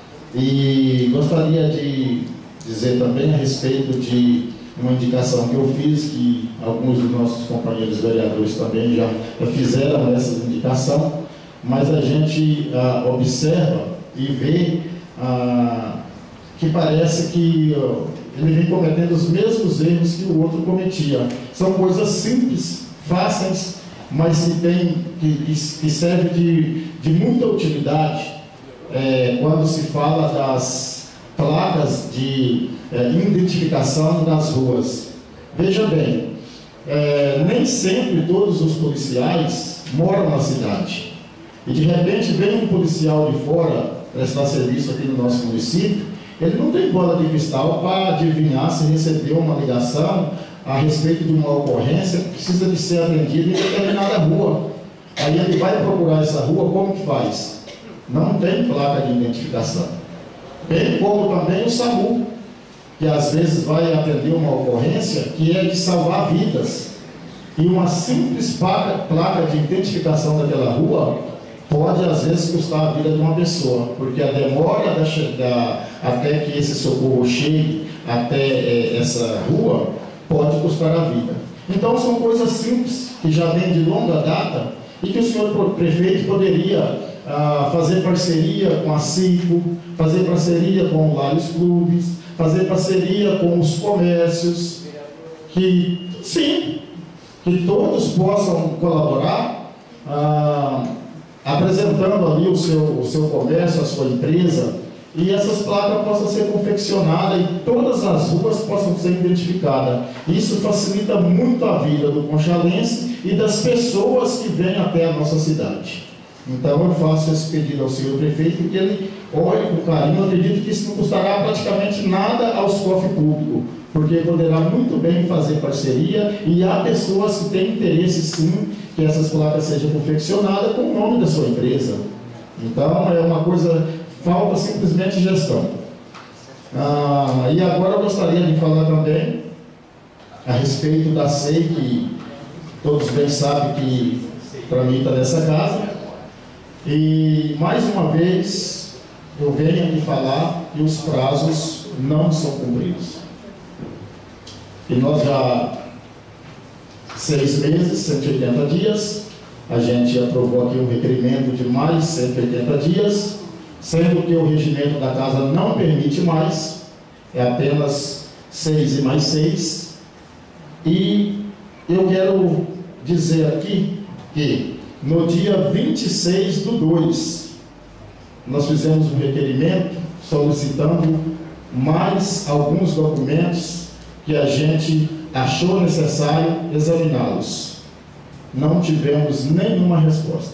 E gostaria de dizer também a respeito de uma indicação que eu fiz, que alguns dos nossos companheiros vereadores também já fizeram essa indicação, mas a gente ah, observa e vê ah, que parece que ah, ele vem cometendo os mesmos erros que o outro cometia. São coisas simples, fáceis, mas que, tem, que, que serve de, de muita utilidade é, quando se fala das placas de é, identificação nas ruas. Veja bem, é, nem sempre todos os policiais moram na cidade. E de repente vem um policial de fora prestar serviço aqui no nosso município, ele não tem bola de cristal para adivinhar se recebeu uma ligação a respeito de uma ocorrência que precisa de ser atendida em determinada rua. Aí ele vai procurar essa rua, como que faz? Não tem placa de identificação. Bem como também o SAMU, que às vezes vai atender uma ocorrência que é de salvar vidas. E uma simples placa, placa de identificação daquela rua pode às vezes custar a vida de uma pessoa, porque a demora da, da, até que esse socorro chegue até é, essa rua pode custar a vida. Então são coisas simples que já vêm de longa data e que o senhor prefeito poderia ah, fazer parceria com a CICO, fazer parceria com o Lários Clubes, fazer parceria com os comércios, que sim, que todos possam colaborar, ah, apresentando ali o seu, o seu comércio, a sua empresa, e essas placas possam ser confeccionadas e todas as ruas possam ser identificadas. Isso facilita muito a vida do conchalense e das pessoas que vêm até a nossa cidade. Então eu faço esse pedido ao senhor prefeito, que ele olhe com carinho. Eu acredito que isso não custará praticamente nada aos cofres públicos, porque poderá muito bem fazer parceria, e há pessoas que têm interesse sim que essas placas sejam confeccionadas com o nome da sua empresa. Então é uma coisa, falta simplesmente gestão. Ah, e agora eu gostaria de falar também a respeito da S E I, que todos bem sabem que tramita nessa casa. E mais uma vez eu venho aqui falar que os prazos não são cumpridos. E nós já seis meses, cento e oitenta dias, a gente aprovou aqui um requerimento de mais cento e oitenta dias, sendo que o regimento da casa não permite mais, é apenas seis e mais seis. E eu quero dizer aqui que no dia vinte e seis do dois, nós fizemos um requerimento solicitando mais alguns documentos que a gente achou necessário examiná-los. Não tivemos nenhuma resposta.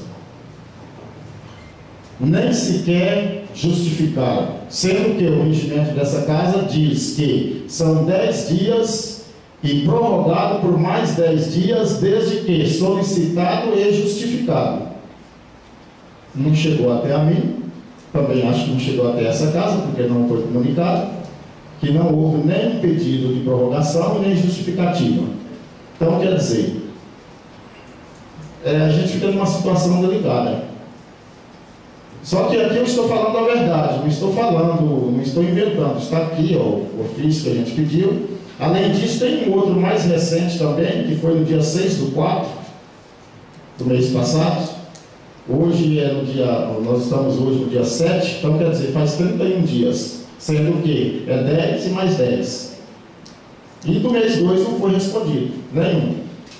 Nem sequer justificaram, sendo que o regimento dessa casa diz que são dez dias e prorrogado por mais dez dias, desde que solicitado e justificado. Não chegou até a mim, também acho que não chegou até essa casa, porque não foi comunicado, que não houve nem pedido de prorrogação nem justificativa. Então, quer dizer, é, a gente fica numa situação delicada. Só que aqui eu estou falando a verdade, não estou falando, não estou inventando, está aqui ó, o ofício que a gente pediu. Além disso, tem um outro mais recente também, que foi no dia seis do quatro do mês passado. Hoje é no dia, nós estamos hoje no dia sete, então quer dizer, faz trinta e um dias. Sendo que é dez e mais dez. E do mês dois não foi respondido, nenhum.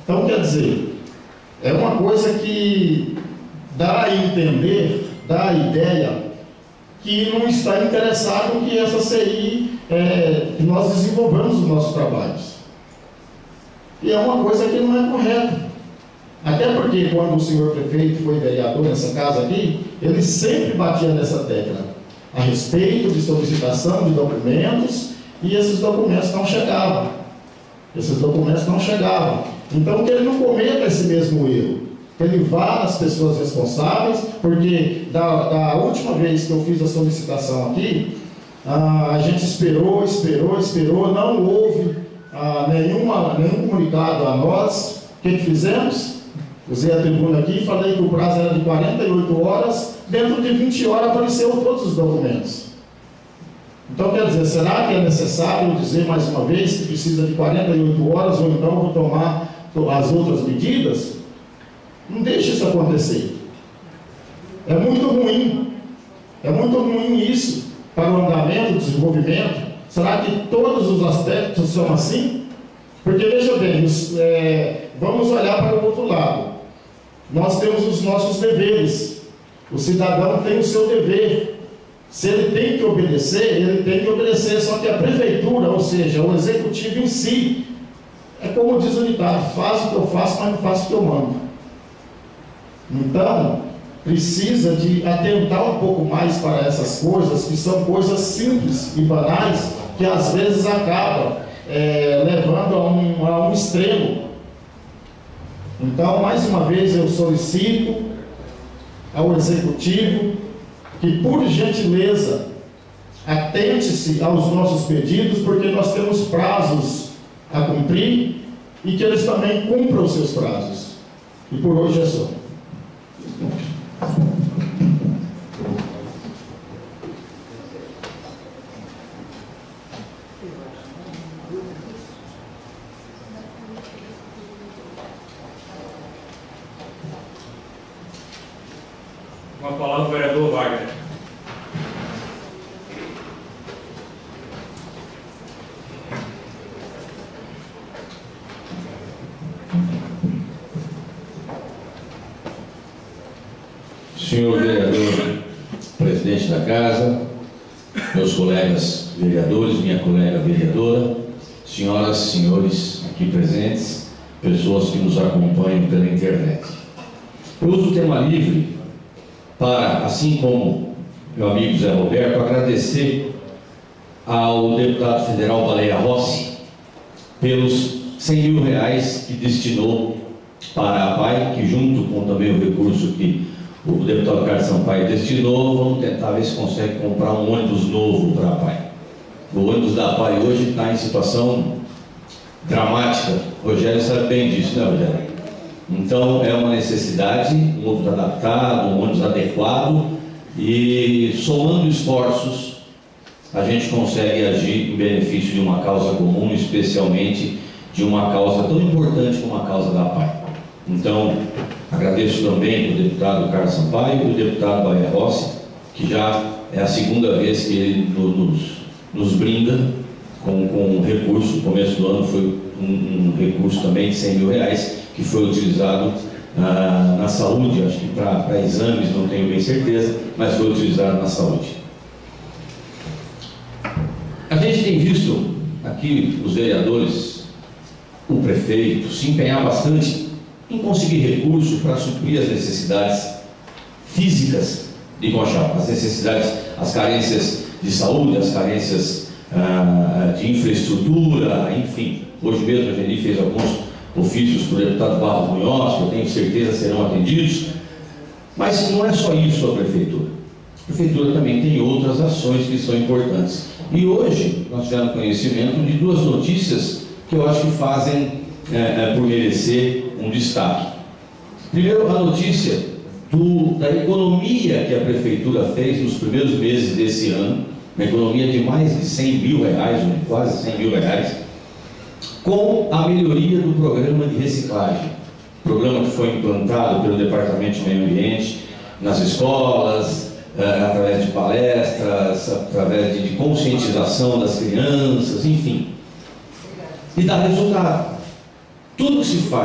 Então, quer dizer, é uma coisa que dá a entender, dá a ideia que não está interessado que essa C I, é, que nós desenvolvamos os nossos trabalhos. E é uma coisa que não é correta. Até porque quando o senhor prefeito foi vereador nessa casa aqui, ele sempre batia nessa tecla a respeito de solicitação de documentos, e esses documentos não chegavam. Esses documentos não chegavam. Então, que ele não cometa esse mesmo erro. Que ele vá às pessoas responsáveis, porque da, da última vez que eu fiz a solicitação aqui, ah, a gente esperou, esperou, esperou, não houve ah, nenhuma, nenhum comunicado a nós. O que, que fizemos? Usei a tribuna aqui e falei que o prazo era de quarenta e oito horas, dentro de vinte horas apareceram todos os documentos. Então, quer dizer, será que é necessário dizer mais uma vez que precisa de quarenta e oito horas, ou então vou tomar as outras medidas? Não deixe isso acontecer. É muito ruim. É muito ruim isso para o andamento, o desenvolvimento. Será que todos os aspectos são assim? Porque, veja bem, os, é, vamos olhar para o outro lado. Nós temos os nossos deveres. O cidadão tem o seu dever. Se ele tem que obedecer, ele tem que obedecer. Só que a prefeitura, ou seja, o executivo em si, é como diz o ditado: faz o que eu faço, mas não faço o que eu mando. Então, precisa de atentar um pouco mais para essas coisas, que são coisas simples e banais, que às vezes acabam é, levando a um, a um extremo. Então, mais uma vez, eu solicito ao executivo que, por gentileza, atente-se aos nossos pedidos, porque nós temos prazos a cumprir, e que eles também cumpram os seus prazos. E por hoje é só.
Com a palavra o vereador Wagner.
Senhor vereador, presidente da casa, meus colegas vereadores, minha colega vereadora, senhoras e senhores aqui presentes, pessoas que nos acompanham pela internet. Eu uso o tema livre para, assim como meu amigo Zé Roberto, agradecer ao deputado federal Baleia Rossi pelos cem mil reais que destinou para a P A I, que junto com também o recurso que o deputado Carlos Sampaio destinou, vamos tentar ver se consegue comprar um ônibus novo para a P A I. O ônibus da P A I hoje está em situação dramática. O Rogério sabe bem disso, né, Rogério? Então é uma necessidade, um ônibus adaptado, um ônibus adequado, e somando esforços a gente consegue agir em benefício de uma causa comum, especialmente de uma causa tão importante como a causa da P A I. Então, agradeço também ao deputado Carlos Sampaio e ao deputado Baleia Rossi, que já é a segunda vez que ele nos, nos brinda com, com um recurso. No começo do ano foi um, um recurso também de cem mil reais, que foi utilizado ah, na saúde, acho que para exames, não tenho bem certeza, mas foi utilizado na saúde. A gente tem visto aqui os vereadores, o prefeito, se empenhar bastante em conseguir recurso para suprir as necessidades físicas de Conchal, as necessidades, as carências de saúde, as carências ah, de infraestrutura, enfim. Hoje mesmo a Geni fez alguns ofícios para o deputado Barros Munhoz, que eu tenho certeza serão atendidos, mas não é só isso a prefeitura. A prefeitura também tem outras ações que são importantes. E hoje nós tivemos conhecimento de duas notícias que eu acho que fazem é, é, por merecer um destaque. Primeiro, a notícia do, da economia que a prefeitura fez nos primeiros meses desse ano, uma economia de mais de cem mil reais, ou quase cem mil reais, com a melhoria do programa de reciclagem. Programa que foi implantado pelo Departamento de Meio Ambiente nas escolas, é, através de palestras, através de, de conscientização das crianças, enfim. E dá resultado. Tudo que se faz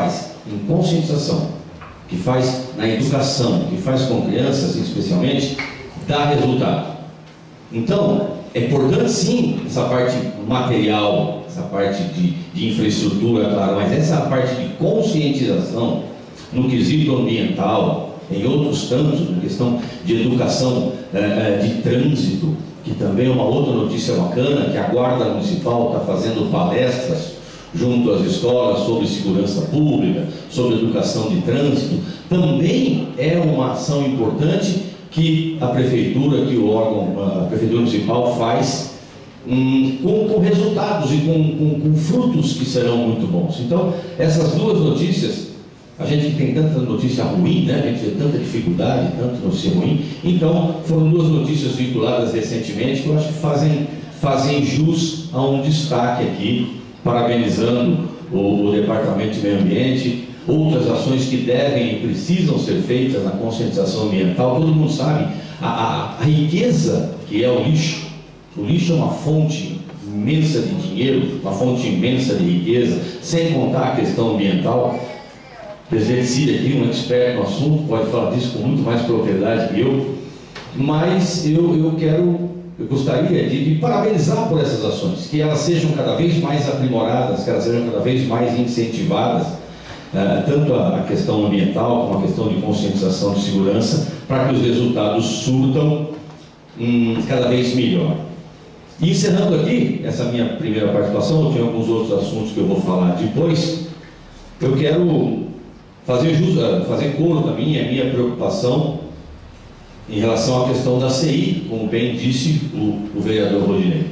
em conscientização, que faz na educação, que faz com crianças especialmente, dá resultado. Então, é importante sim essa parte material, essa parte de, de infraestrutura, claro, mas essa parte de conscientização no quesito ambiental, em outros tantos, na questão de educação eh, de trânsito, que também é uma outra notícia bacana, que a Guarda Municipal está fazendo palestras junto às escolas sobre segurança pública, sobre educação de trânsito, também é uma ação importante que a Prefeitura, que o órgão, a Prefeitura Municipal faz hum, com, com resultados e com, com, com frutos que serão muito bons. Então, essas duas notícias, a gente tem tanta notícia ruim, né? A gente tem tanta dificuldade, tanta notícia ruim. Então, foram duas notícias vinculadas recentemente que eu acho que fazem, fazem jus a um destaque aqui, parabenizando o, o Departamento de Meio Ambiente, outras ações que devem e precisam ser feitas na conscientização ambiental. Todo mundo sabe a, a, a riqueza que é o lixo. O lixo é uma fonte imensa de dinheiro, uma fonte imensa de riqueza, sem contar a questão ambiental. O presidente Cid aqui, um expert no assunto, pode falar disso com muito mais propriedade que eu, mas eu, eu quero, eu gostaria de, de parabenizar por essas ações, que elas sejam cada vez mais aprimoradas, que elas sejam cada vez mais incentivadas, uh, tanto a, a questão ambiental como a questão de conscientização de segurança, para que os resultados surtam hum, cada vez melhor. E encerrando aqui essa minha primeira participação, eu tenho alguns outros assuntos que eu vou falar depois. Eu quero fazer, jus, fazer coro também a minha preocupação em relação à questão da C I, como bem disse o, o vereador Rodinei.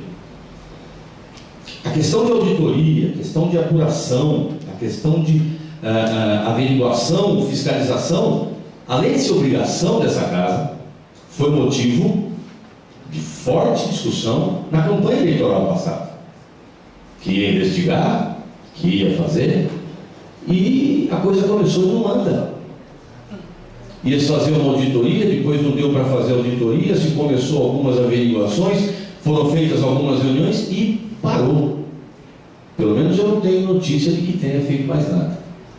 A questão de auditoria, a questão de apuração, a questão de uh, uh, averiguação, fiscalização, além de ser obrigação dessa casa, foi motivo de forte discussão na campanha eleitoral passada, que ia investigar, que ia fazer, e a coisa começou e não anda. Ia se fazer uma auditoria, depois não deu para fazer auditoria, se começou algumas averiguações, foram feitas algumas reuniões e parou. Pelo menos eu não tenho notícia de que tenha feito mais nada.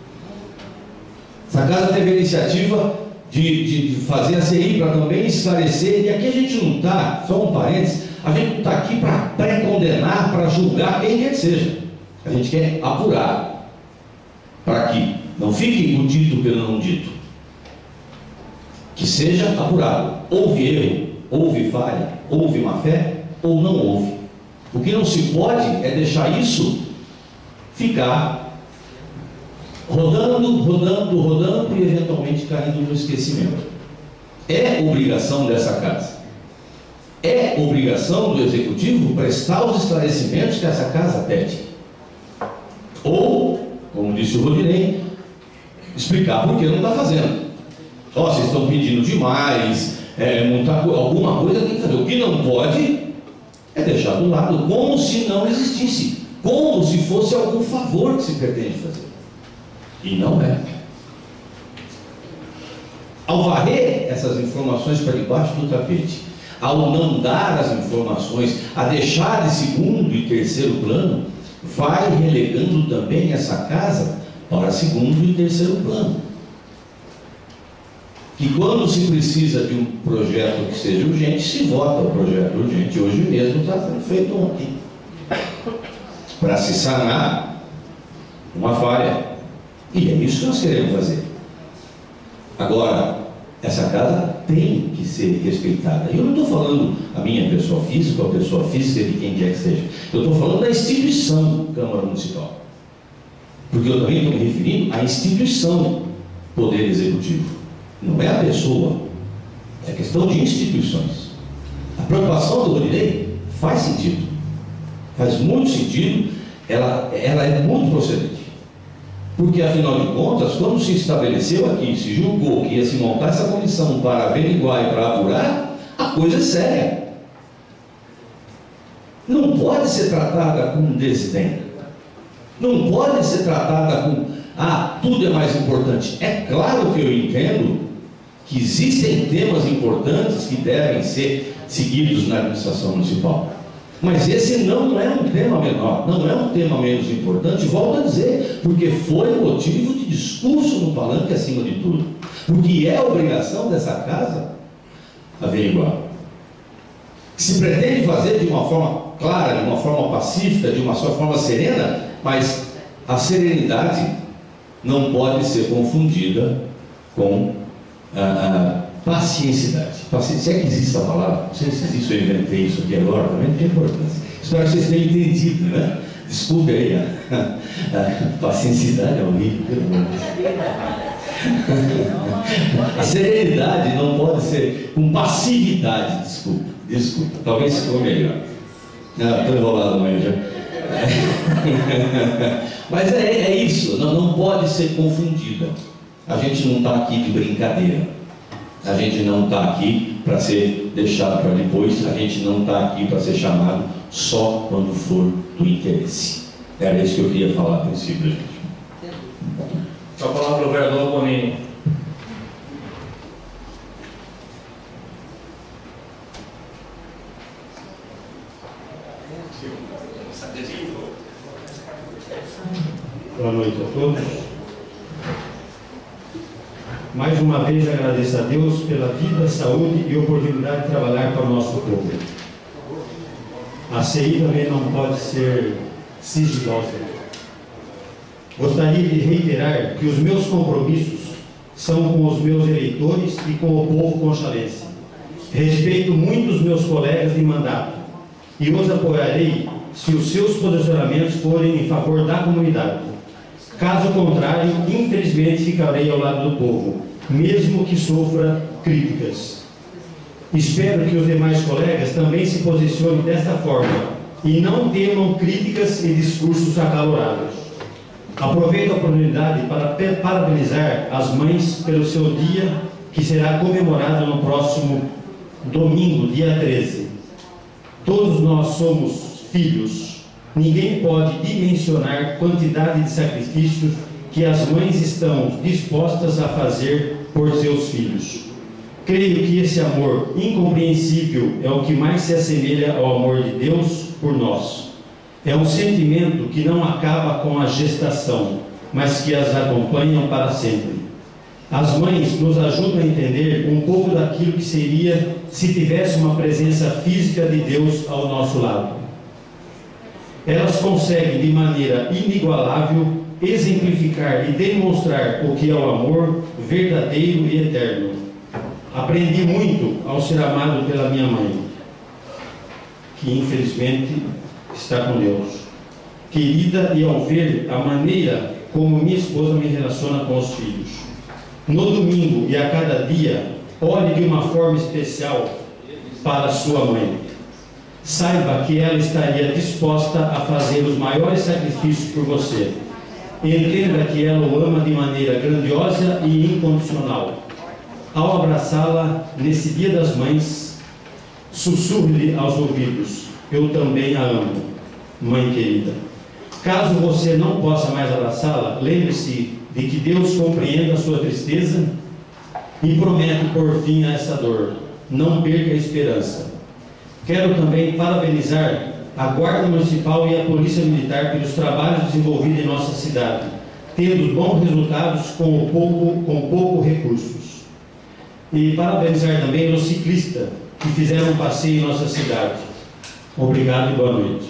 Essa casa teve a iniciativa de, de, de fazer a C I para também esclarecer, e aqui a gente não está, só um parênteses, a gente não está aqui para pré-condenar, para julgar quem quer que seja. A gente quer apurar, para que não fique o dito pelo não dito, que seja apurado. Houve erro, houve falha, houve má fé ou não houve. O que não se pode é deixar isso ficar rodando, rodando, rodando e eventualmente caindo no esquecimento. É obrigação dessa casa, é obrigação do Executivo prestar os esclarecimentos que essa casa pede. Ou, como disse o Rodinei, explicar por que não está fazendo. Ó, oh, vocês estão pedindo demais, é, muita, alguma coisa tem que fazer. O que não pode é deixar do lado, como se não existisse, como se fosse algum favor que se pretende fazer. E não é. Ao varrer essas informações para debaixo do tapete, ao não dar as informações, a deixar de segundo e terceiro plano, vai relegando também essa casa para segundo e terceiro plano. E quando se precisa de um projeto que seja urgente, se vota o projeto urgente. Hoje mesmo está sendo feito ontem, para se sanar uma falha. E é isso que nós queremos fazer. Agora, essa casa tem que ser respeitada. Eu não estou falando a minha pessoa física, a pessoa física de quem quer que seja. Eu estou falando da instituição Câmara Municipal. Porque eu também estou me referindo à instituição Poder Executivo. Não é a pessoa, é questão de instituições. A preocupação do Rodinei faz sentido, faz muito sentido, ela, ela é muito procedente. Porque, afinal de contas, quando se estabeleceu aqui, se julgou que ia se montar essa comissão para averiguar e para apurar, a coisa é séria. Não pode ser tratada com desdém. Não pode ser tratada com, ah, tudo é mais importante. É claro que eu entendo que existem temas importantes que devem ser seguidos na administração municipal. Mas esse não é um tema menor, não é um tema menos importante, volto a dizer, porque foi motivo de discurso no palanque acima de tudo. Porque é obrigação dessa casa averiguar. Se pretende fazer de uma forma clara, de uma forma pacífica, de uma só forma serena, mas a serenidade não pode ser confundida com a, a pacienciedade. Paci... Se é que existe a palavra, não sei se existe, eu inventei isso aqui agora, também não tem importância. Espero que vocês tenham entendido, né? Desculpe aí, a, a pacienciedade é horrível, pelo amor de Deus. A serenidade não pode ser com passividade, desculpa, desculpa, talvez ficou melhor. Ah, estou enrolado amanhã já. Mas é, é isso, não, não pode ser confundida. A gente não está aqui de brincadeira. A gente não está aqui para ser deixado para depois. A gente não está aqui para ser chamado só quando for do interesse. Era isso que eu queria falar a princípio, gente.
Com a palavra o vereador Bonini.
Boa noite a todos. Mais uma vez agradeço a Deus pela vida, saúde e oportunidade de trabalhar para o nosso povo. A C I também não pode ser sigilosa. Gostaria de reiterar que os meus compromissos são com os meus eleitores e com o povo conchalense. Respeito muito os meus colegas de mandato e os apoiarei se os seus posicionamentos forem em favor da comunidade. Caso contrário, infelizmente ficarei ao lado do povo, mesmo que sofra críticas. Espero que os demais colegas também se posicionem desta forma e não temam críticas e discursos acalorados. Aproveito a oportunidade para parabenizar as mães pelo seu dia, que será comemorado no próximo domingo, dia treze. Todos nós somos filhos. Ninguém pode dimensionar a quantidade de sacrifícios que as mães estão dispostas a fazer por seus filhos. Creio que esse amor incompreensível é o que mais se assemelha ao amor de Deus por nós. É um sentimento que não acaba com a gestação, mas que as acompanha para sempre. As mães nos ajudam a entender um pouco daquilo que seria se tivesse uma presença física de Deus ao nosso lado. Elas conseguem, de maneira inigualável, exemplificar e demonstrar o que é o amor verdadeiro e eterno. Aprendi muito ao ser amado pela minha mãe, que infelizmente está com Deus. Querida, e ao ver a maneira como minha esposa me relaciona com os filhos. No domingo e a cada dia, olhe de uma forma especial para sua mãe. Saiba que ela estaria disposta a fazer os maiores sacrifícios por você. Entenda que ela o ama de maneira grandiosa e incondicional. Ao abraçá-la nesse Dia das Mães, sussurre-lhe aos ouvidos: eu também a amo, mãe querida. Caso você não possa mais abraçá-la, lembre-se de que Deus compreende a sua tristeza e promete pôr fim a essa dor. Não perca a esperança. Quero também parabenizar a Guarda Municipal e a Polícia Militar pelos trabalhos desenvolvidos em nossa cidade, tendo bons resultados com, pouco, com pouco recursos. E parabenizar também os ciclistas que fizeram um passeio em nossa cidade. Obrigado e boa noite.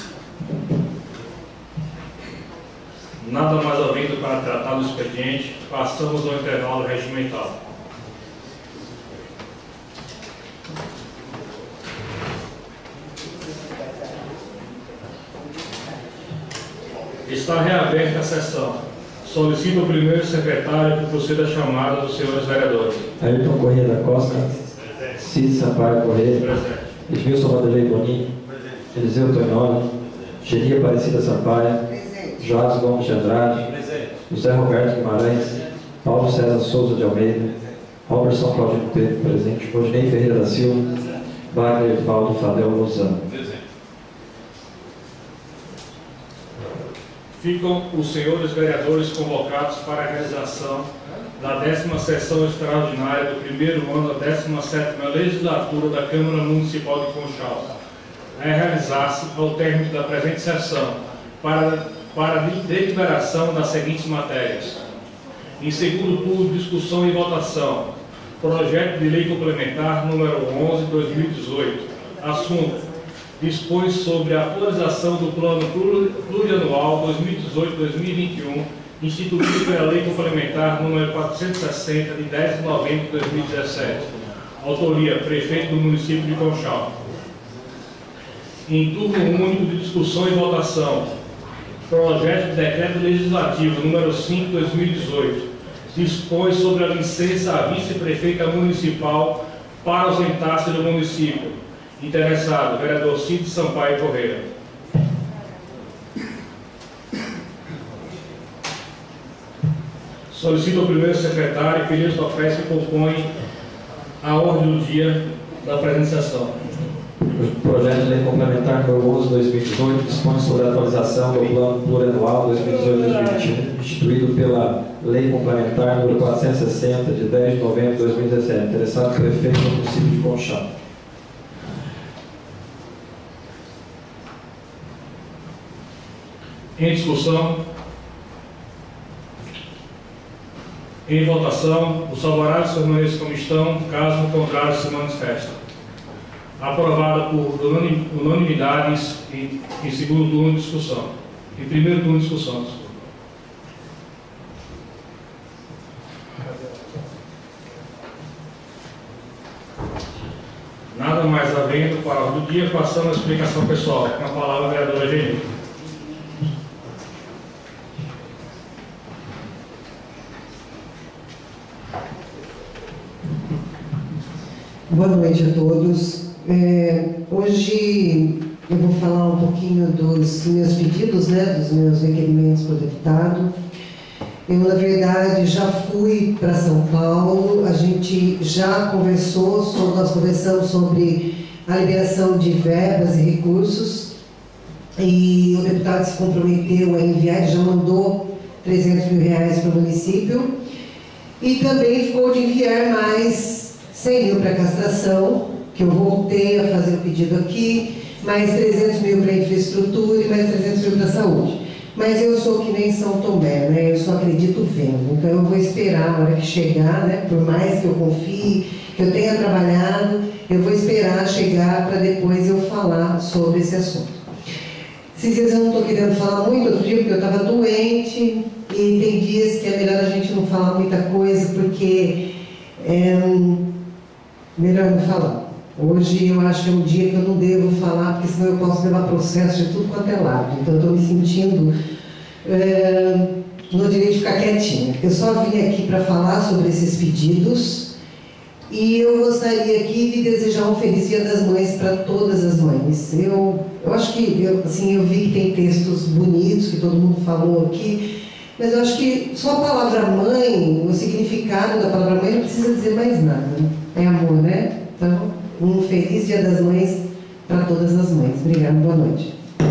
Nada mais havendo para tratar do expediente, passamos ao intervalo regimental. Está reaberta a sessão. Solicito o primeiro secretário que proceda a chamada dos senhores vereadores.
Ayrton Corrêa da Costa. Cid Sampaio Corrêa.
Presente.
Edmilson Vanderlei Bonin. Eliseu Tonholi. Geri Aparecida Sampaio. Joás Gomes de Andrade. José Roberto Guimarães. Paulo César Souza de Almeida. Robertson Claudino Pedro, presente. Rodinei Ferreira da Silva. Wagner Valdo Fadel Lozano.
Ficam os senhores vereadores convocados para a realização da décima sessão extraordinária do primeiro ano da décima sétima legislatura da Câmara Municipal de Conchal. a realizar-se ao término da presente sessão para, para deliberação das seguintes matérias. Em segundo turno, discussão e votação. Projeto de Lei Complementar número onze de dois mil e dezoito. Assunto: dispõe sobre a atualização do Plano Plurianual dois mil e dezoito a dois mil e vinte e um, instituído pela Lei Complementar número quatrocentos e sessenta, de dez de novembro de dois mil e dezessete. Autoria: Prefeito do município de Conchal. Em turno único de discussão e votação. Projeto de Decreto Legislativo número cinco de dois mil e dezoito. Dispõe sobre a licença à vice-prefeita municipal para ausentar-se do município. Interessado: vereador Cid Sampaio Correia. Solicito ao primeiro secretário e pedir os papéis que compõem a ordem do dia da presente sessão.
O projeto de lei complementar número onze de dois mil e dezoito dispõe sobre a atualização do Plano Plurianual dois mil e dezoito a dois mil e vinte e um, instituído pela Lei Complementar número quatrocentos e sessenta, de dez de novembro de dois mil e dezessete. Interessado: prefeito do município de Conchal.
Em discussão. Em votação, os favoráveis permaneçam como estão, caso contrário se manifestem. Aprovada por unanimidades em, em segundo turno de discussão. Em primeiro turno de discussão, desculpa. Nada mais havendo para a ordem do dia, passando a explicação pessoal. Com a palavra, a vereadora Geni.
Boa noite a todos. É, hoje eu vou falar um pouquinho dos meus pedidos, né, dos meus requerimentos para o deputado. Eu, na verdade, já fui para São Paulo, a gente já conversou, sobre, nós conversamos sobre a liberação de verbas e recursos, e o deputado se comprometeu a enviar, ele já mandou trezentos mil reais para o município, e também ficou de enviar mais cem mil para castração, que eu voltei a fazer o pedido aqui, mais trezentos mil para infraestrutura e mais trezentos mil para saúde. Mas eu sou que nem São Tomé, né? Eu só acredito vendo. Então eu vou esperar a hora que chegar, né? Por mais que eu confie, que eu tenha trabalhado, eu vou esperar chegar para depois eu falar sobre esse assunto. Esses dias eu não estou querendo falar muito, outro dia porque eu estava doente, e tem dias que é melhor a gente não falar muita coisa, porque é melhor não falar. Hoje eu acho que é um dia que eu não devo falar, porque senão eu posso levar processo de tudo quanto é lado. Então eu estou me sentindo é, no direito de ficar quietinha. Eu só vim aqui para falar sobre esses pedidos e eu gostaria aqui de desejar um feliz Dia das Mães para todas as mães. Eu, eu acho que, eu, assim, eu vi que tem textos bonitos que todo mundo falou aqui, mas eu acho que só a palavra mãe, o significado da palavra mãe não precisa dizer mais nada. É amor, né? Então, um feliz Dia das Mães para todas as mães. Obrigada, boa noite.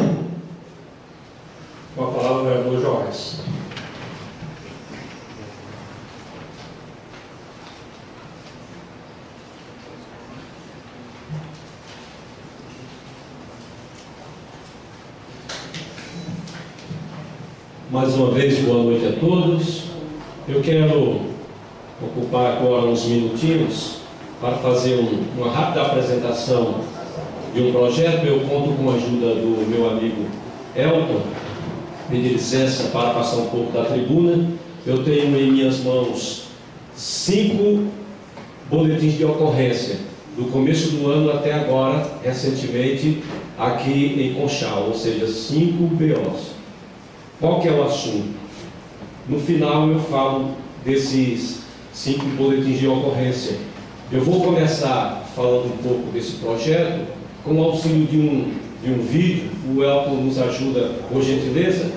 Com a palavra, o vereador Joás.
Mais uma vez, boa noite a todos. Eu quero ocupar agora uns minutinhos para fazer um, uma rápida apresentação de um projeto. Eu conto com a ajuda do meu amigo Elton, pedir licença para passar um pouco da tribuna. Eu tenho em minhas mãos cinco boletins de ocorrência, do começo do ano até agora, recentemente, aqui em Conchal, ou seja, cinco B Os. Qual que é o assunto? No final eu falo desses cinco boletins de ocorrência. Eu vou começar falando um pouco desse projeto, com o auxílio de um, de um vídeo. O Elton nos ajuda, por gentileza.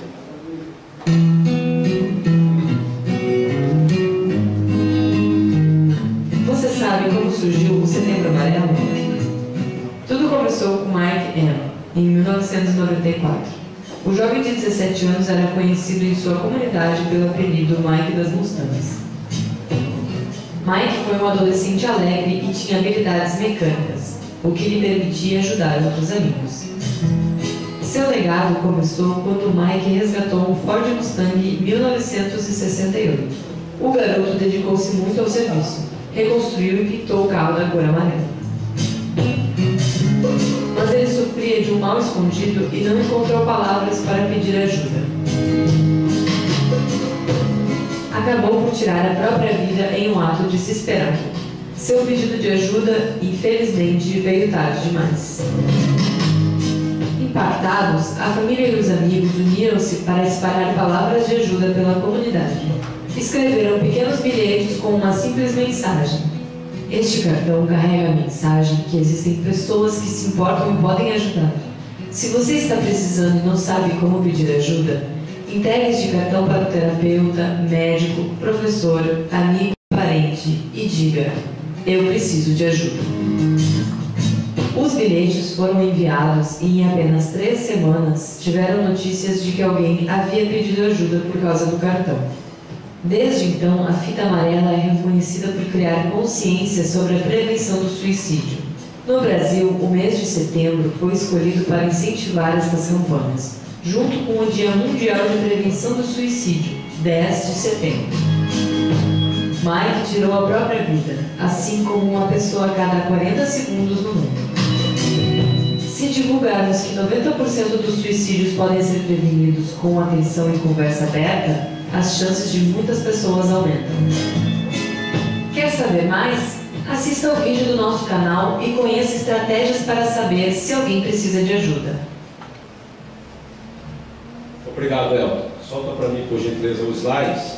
Você sabe como surgiu o Setembro Amarelo? Tudo começou com Mike M., em mil novecentos e noventa e quatro. O jovem de dezessete anos era conhecido em sua comunidade pelo apelido Mike das Mustangs. Mike foi um adolescente alegre e tinha habilidades mecânicas. o que lhe permitia ajudar outros amigos. Seu legado começou quando Mike resgatou um Ford Mustang mil novecentos e sessenta e oito. O garoto dedicou-se muito ao serviço, reconstruiu e pintou o carro da cor amarela. Mas ele sofria de um mal escondido e não encontrou palavras para pedir ajuda. Acabou por tirar a própria vida em um ato desesperado. Seu pedido de ajuda, infelizmente, veio tarde demais. Impactados, a família e os amigos uniram-se para espalhar palavras de ajuda pela comunidade. Escreveram pequenos bilhetes com uma simples mensagem. Este cartão carrega a mensagem que existem pessoas que se importam e podem ajudar. Se você está precisando e não sabe como pedir ajuda, entregue este cartão para o terapeuta, médico, professor, amigo, parente e diga: eu preciso de ajuda. Os bilhetes foram enviados e em apenas três semanas tiveram notícias de que alguém havia pedido ajuda por causa do cartão. Desde então, a fita amarela é reconhecida por criar consciência sobre a prevenção do suicídio. No Brasil, o mês de setembro foi escolhido para incentivar estas campanhas, junto com o Dia Mundial de Prevenção do Suicídio, dez de setembro. Mike tirou a própria vida, assim como uma pessoa a cada quarenta segundos no mundo. Se divulgarmos que noventa por cento dos suicídios podem ser prevenidos com atenção e conversa aberta, as chances de muitas pessoas aumentam. Quer saber mais? Assista ao vídeo do nosso canal e conheça estratégias para saber se alguém precisa de ajuda.
Obrigado, Elton. Solta para mim, por gentileza, os slides.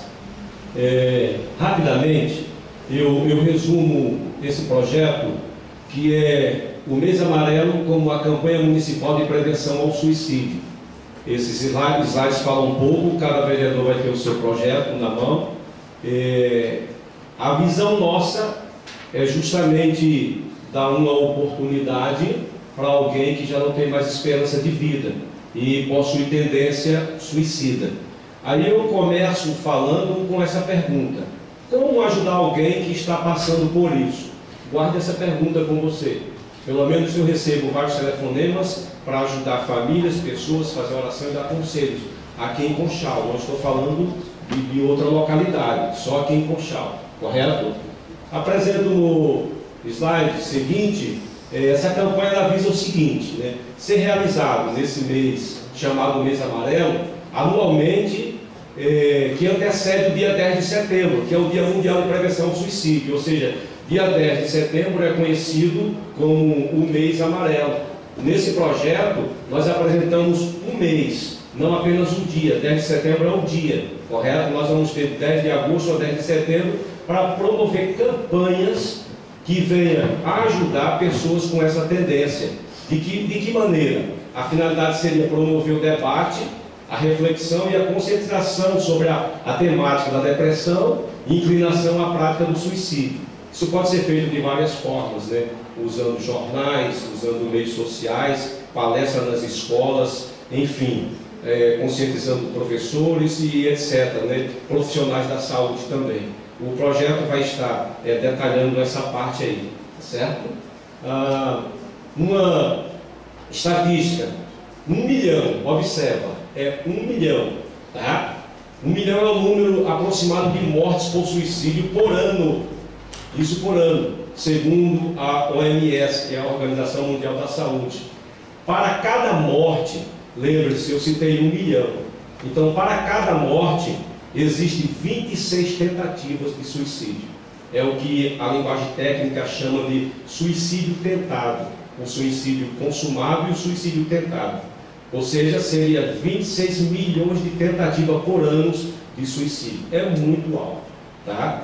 É, rapidamente, eu, eu resumo esse projeto, que é o Mês Amarelo como a campanha municipal de prevenção ao suicídio. Esses slides falam um pouco, cada vereador vai ter o seu projeto na mão. É, a visão nossa é justamente dar uma oportunidade para alguém que já não tem mais esperança de vida e possui tendência suicida. Aí eu começo falando com essa pergunta: como ajudar alguém que está passando por isso? Guarde essa pergunta com você. Pelo menos eu recebo vários telefonemas para ajudar famílias, pessoas, fazer oração e dar conselhos. Aqui em Conchal, não estou falando de, de outra localidade, só aqui em Conchal, correto? Apresento no slide seguinte, essa campanha ela visa o seguinte, né? Ser realizado nesse mês, chamado Mês Amarelo, anualmente, é, que antecede o dia dez de setembro, que é o Dia Mundial de Prevenção ao Suicídio, ou seja, dia dez de setembro é conhecido como o Mês Amarelo. Nesse projeto, nós apresentamos um mês, não apenas um dia. dez de setembro é o dia, correto? Nós vamos ter dez de agosto a dez de setembro para promover campanhas que venham a ajudar pessoas com essa tendência. De que, de que maneira? A finalidade seria promover o debate, a reflexão e a conscientização sobre a, a temática da depressão e inclinação à prática do suicídio. Isso pode ser feito de várias formas, né? Usando jornais, usando meios sociais, palestras nas escolas, enfim, é, conscientizando professores e etcétera, né? Profissionais da saúde também. O projeto vai estar é, detalhando essa parte aí, certo? Ah, uma estatística, um milhão, observa, é um milhão, tá? Um milhão é o número aproximado de mortes por suicídio por ano. Isso por ano, segundo a O M S, que é a Organização Mundial da Saúde. Para cada morte, lembre-se, eu citei um milhão. Então, para cada morte, existem vinte e seis tentativas de suicídio. É o que a linguagem técnica chama de suicídio tentado. O suicídio consumado e o suicídio tentado. Ou seja, seria vinte e seis milhões de tentativas por ano de suicídio. É muito alto, tá?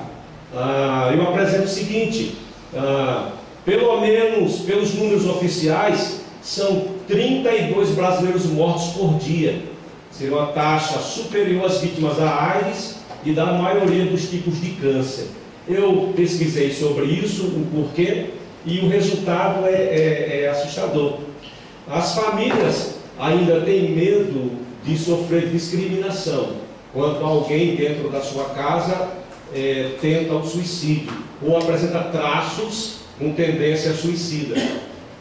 Ah, eu apresento o seguinte, ah, pelo menos pelos números oficiais, são trinta e dois brasileiros mortos por dia. Seria uma taxa superior às vítimas da AIDS e da maioria dos tipos de câncer. Eu pesquisei sobre isso, o porquê, e o resultado é, é, é assustador. As famílias ainda têm medo de sofrer discriminação quando alguém dentro da sua casa É, tenta o suicídio ou apresenta traços com tendência suicida.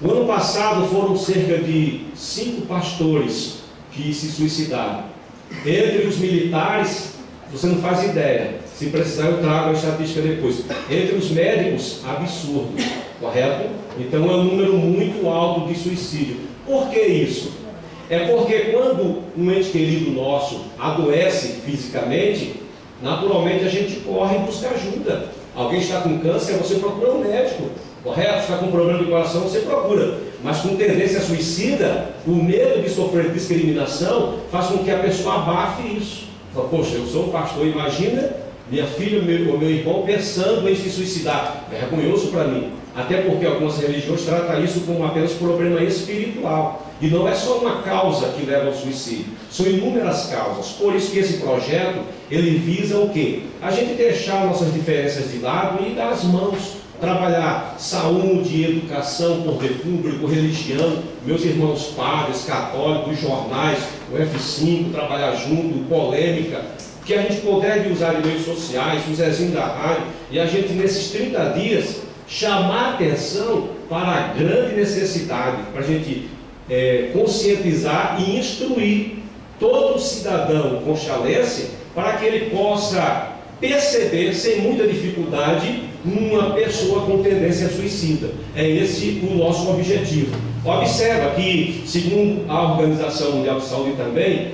O ano passado foram cerca de cinco pastores que se suicidaram. Entre os militares, você não faz ideia. Se precisar, eu trago a estatística depois. Entre os médicos, absurdo, correto? Então é um número muito alto de suicídio. Por que isso? É porque quando um ente querido nosso adoece fisicamente, naturalmente a gente corre e busca ajuda. Alguém está com câncer, você procura um médico, correto? Está com problema de coração, você procura. Mas com tendência suicida, o medo de sofrer discriminação faz com que a pessoa abafe isso. Fala, poxa, eu sou um pastor, imagina minha filha ou meu, meu irmão pensando em se suicidar. É vergonhoso para mim. Até porque algumas religiões tratam isso como apenas problema espiritual. E não é só uma causa que leva ao suicídio. São inúmeras causas. Por isso que esse projeto, ele visa o quê? A gente deixar nossas diferenças de lado e dar as mãos. Trabalhar saúde, educação, poder público, religião, meus irmãos padres, católicos, jornais, o F cinco, trabalhar junto, polêmica, que a gente puder usar de meios sociais, o Zezinho da rádio, e a gente nesses trinta dias chamar atenção para a grande necessidade, para a gente é, conscientizar e instruir todo cidadão conchalense para que ele possa perceber sem muita dificuldade uma pessoa com tendência suicida. É esse o nosso objetivo. Observa que, segundo a Organização Mundial de Saúde também,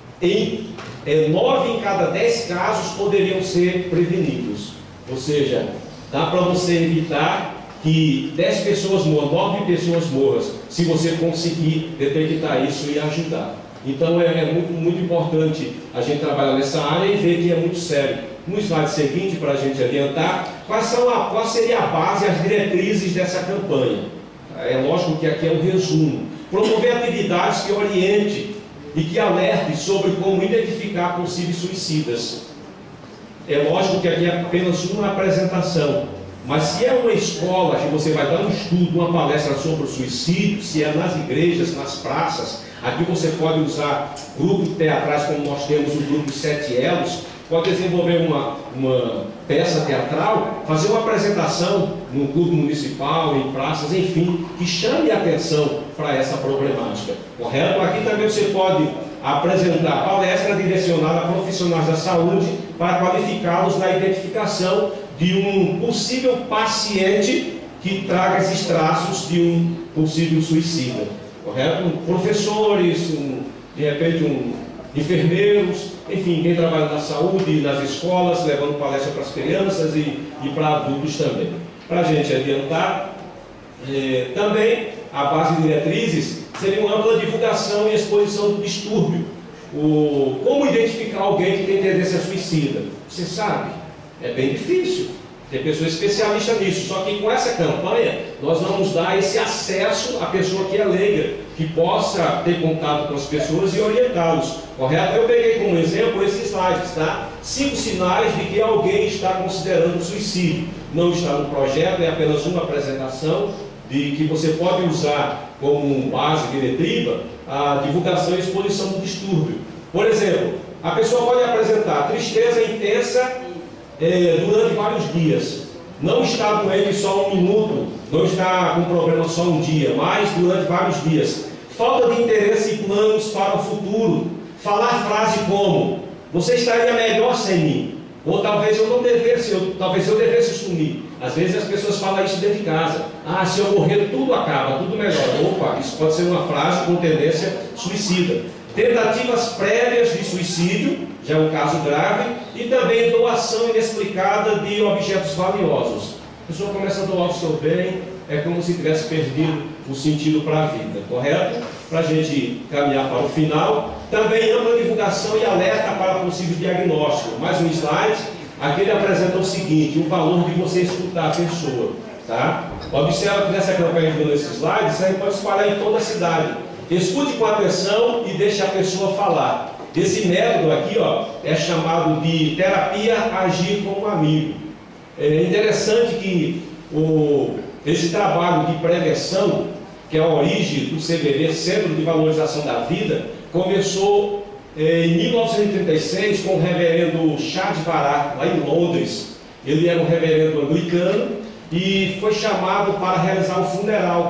em é, nove em cada dez casos poderiam ser prevenidos. Ou seja, dá para você evitar que dez pessoas morram, nove pessoas morram, se você conseguir detectar isso e ajudar. Então é, é muito, muito importante a gente trabalhar nessa área e ver que é muito sério. No slide seguinte, para a gente adiantar, quais são a, qual seria a base e as diretrizes dessa campanha? É lógico que aqui é um resumo. Promover atividades que oriente e que alerte sobre como identificar possíveis suicidas. É lógico que aqui é apenas uma apresentação, mas se é uma escola que você vai dar um estudo, uma palestra sobre o suicídio, se é nas igrejas, nas praças, aqui você pode usar grupos teatrais como nós temos o grupo Sete Elos, pode desenvolver uma, uma peça teatral, fazer uma apresentação no clube municipal, em praças, enfim, que chame a atenção para essa problemática, correto? Aqui também você pode apresentar palestra direcionada a profissionais da saúde para qualificá-los na identificação de um possível paciente que traga esses traços de um possível suicida, correto? Professores, um, de repente um, enfermeiros, enfim, quem trabalha na saúde, nas escolas, levando palestra para as crianças e, e para adultos também. Para a gente adiantar, eh, também a base de diretrizes seria uma ampla divulgação e exposição do distúrbio. O, como identificar alguém que tem tendência suicida? Você sabe, é bem difícil. Tem pessoas especialistas nisso, só que com essa campanha nós vamos dar esse acesso à pessoa que é leiga, que possa ter contato com as pessoas e orientá-los, correto? Eu peguei como exemplo esses slides, tá? Cinco sinais de que alguém está considerando suicídio. Não está no projeto, é apenas uma apresentação de que você pode usar como base diretiva a divulgação e exposição do distúrbio. Por exemplo, a pessoa pode apresentar tristeza intensa É, durante vários dias, não está doente só um minuto, não está com problema só um dia, mas durante vários dias, falta de interesse e planos para o futuro, falar frase como, você estaria melhor sem mim, ou talvez eu não devesse, eu, talvez eu devesse sumir. Às vezes as pessoas falam isso dentro de casa, ah, se eu morrer tudo acaba, tudo melhora. Opa, isso pode ser uma frase com tendência suicida. Tentativas prévias de suicídio, já é um caso grave, e também doação inexplicada de objetos valiosos. A pessoa começa a doar o seu bem, é como se tivesse perdido o sentido para a vida, correto? Para a gente caminhar para o final. Também ampla divulgação e alerta para possível diagnóstico. Mais um slide, aqui ele apresenta o seguinte, o valor de você escutar a pessoa, tá? Observa que nessa campanha que nesse slide, isso aí pode espalhar em toda a cidade. Escute com atenção e deixe a pessoa falar. Esse método aqui, ó, é chamado de terapia agir como amigo. É interessante que o, esse trabalho de prevenção, que é a origem do C V V, Centro de Valorização da Vida, começou é, em mil novecentos e trinta e seis com o reverendo Chad Vará, lá em Londres. Ele era um reverendo anglicano e foi chamado para realizar um funeral.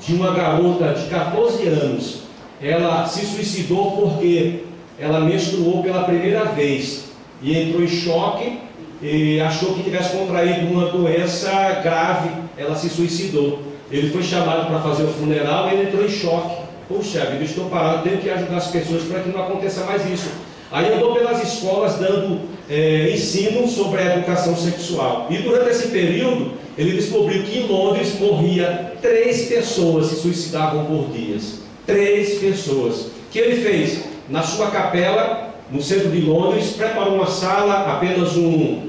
de uma garota de quatorze anos. Ela se suicidou porque ela menstruou pela primeira vez e entrou em choque e achou que tivesse contraído uma doença grave. Ela se suicidou. Ele foi chamado para fazer o funeral e ele entrou em choque. Puxa vida, estou parado, tenho que ajudar as pessoas para que não aconteça mais isso. Aí andou pelas escolas dando é, ensino sobre a educação sexual. E durante esse período, ele descobriu que em Londres morria três pessoas se suicidavam por dias. Três pessoas. O que ele fez? Na sua capela, no centro de Londres, preparou uma sala, apenas um,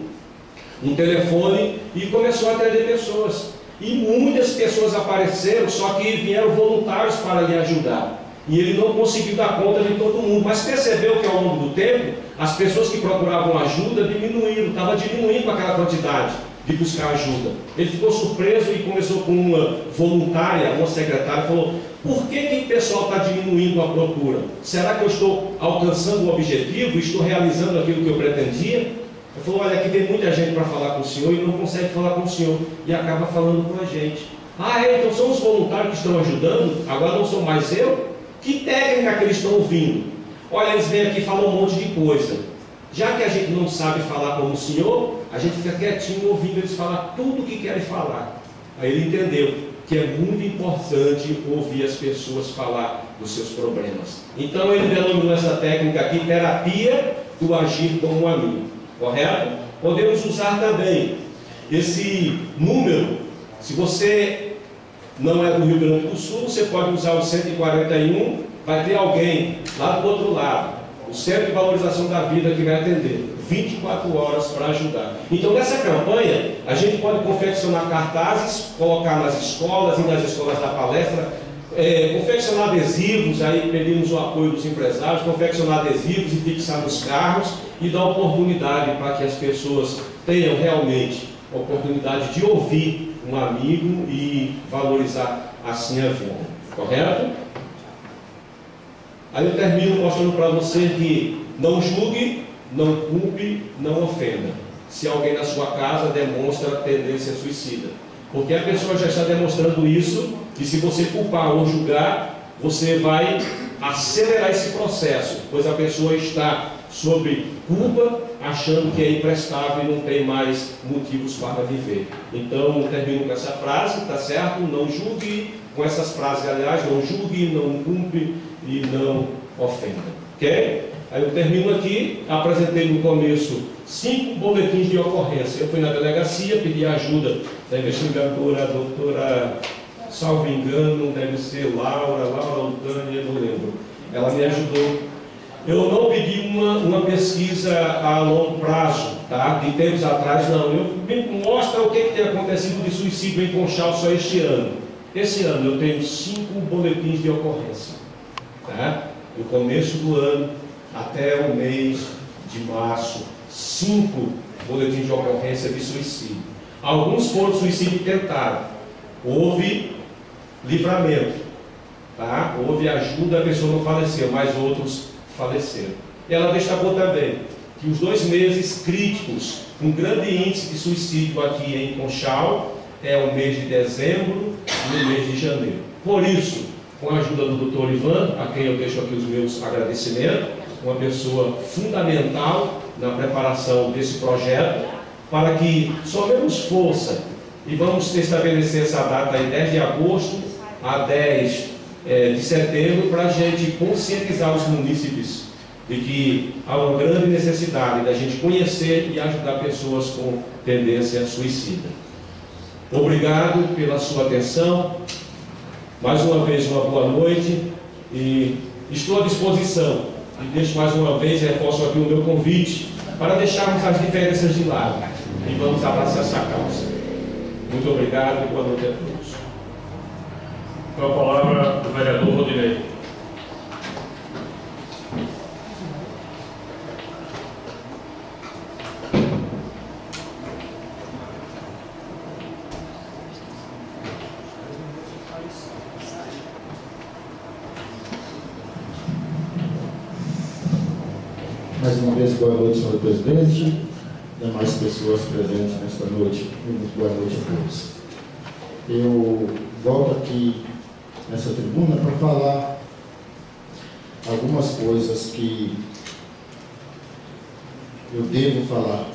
um telefone e começou a atender pessoas. E muitas pessoas apareceram, só que vieram voluntários para lhe ajudar. E ele não conseguiu dar conta de todo mundo, mas percebeu que ao longo do tempo, as pessoas que procuravam ajuda diminuíram, estava diminuindo aquela quantidade de buscar ajuda. Ele ficou surpreso e começou com uma voluntária, uma secretária, falou: por que que o pessoal está diminuindo a procura? Será que eu estou alcançando o objetivo, estou realizando aquilo que eu pretendia? Ele falou: olha, aqui vem muita gente para falar com o senhor e não consegue falar com o senhor, e acaba falando com a gente. Ah, é? Então são os voluntários que estão ajudando? Agora não sou mais eu? Que técnica que eles estão ouvindo? Olha, eles vêm aqui e falam um monte de coisa. Já que a gente não sabe falar como o senhor, a gente fica quietinho ouvindo eles falar tudo o que querem falar. Aí ele entendeu que é muito importante ouvir as pessoas falar dos seus problemas. Então ele denominou essa técnica aqui terapia do agir como um amigo. Correto? Podemos usar também esse número. Se você não é do Rio Grande do Sul, você pode usar o cento e quarenta e um, vai ter alguém lá do outro lado, o Centro de Valorização da Vida, que vai atender vinte e quatro horas para ajudar. Então, nessa campanha, a gente pode confeccionar cartazes, colocar nas escolas e nas escolas da palestra, é, confeccionar adesivos, aí pedimos o apoio dos empresários, confeccionar adesivos e fixar nos carros e dar oportunidade para que as pessoas tenham realmente a oportunidade de ouvir um amigo e valorizar assim a vida. Correto? Aí eu termino mostrando para você que não julgue, não culpe, não ofenda. Se alguém na sua casa demonstra tendência suicida. Porque a pessoa já está demonstrando isso, e se você culpar ou julgar, você vai acelerar esse processo, pois a pessoa está sob culpa, achando que é imprestável e não tem mais motivos para viver. Então, eu termino com essa frase, tá certo? Não julgue, com essas frases, aliás, não julgue, não culpe e não ofenda. Ok? Aí eu termino aqui, apresentei no começo cinco boletins de ocorrência. Eu fui na delegacia, pedi ajuda da investigadora, a doutora, salvo engano, deve ser Laura, Laura Altânia, não lembro. Ela me ajudou. Eu não pedi uma, uma pesquisa a longo prazo, tá? De tempos atrás, não. Eu me mostra o que, que tem acontecido de suicídio em Conchal só este ano. Esse ano eu tenho cinco boletins de ocorrência, tá? Do começo do ano até o mês de março, cinco boletins de ocorrência de suicídio. Alguns foram suicídio tentado. Houve livramento, tá? Houve ajuda, a pessoa não faleceu, mas outros faleceram. E ela destacou também que os dois meses críticos, com grande índice de suicídio aqui em Conchal, é o mês de dezembro e o mês de janeiro. Por isso, com a ajuda do doutor Ivan, a quem eu deixo aqui os meus agradecimentos, uma pessoa fundamental na preparação desse projeto, para que somemos força e vamos estabelecer essa data aí, dez de agosto a dez de setembro, para a gente conscientizar os munícipes de que há uma grande necessidade da gente conhecer e ajudar pessoas com tendência suicida. Obrigado pela sua atenção. Mais uma vez, uma boa noite e estou à disposição. E deixo mais uma vez, reforço aqui o meu convite para deixarmos as diferenças de lado e vamos abraçar essa causa. Muito obrigado e boa noite a todos.
Com a palavra o vereador Rodinei.
Mais uma vez, boa noite, senhor presidente, demais pessoas presentes nesta noite. Muito boa noite a todos. Eu volto aqui nessa tribuna para falar algumas coisas que eu devo falar.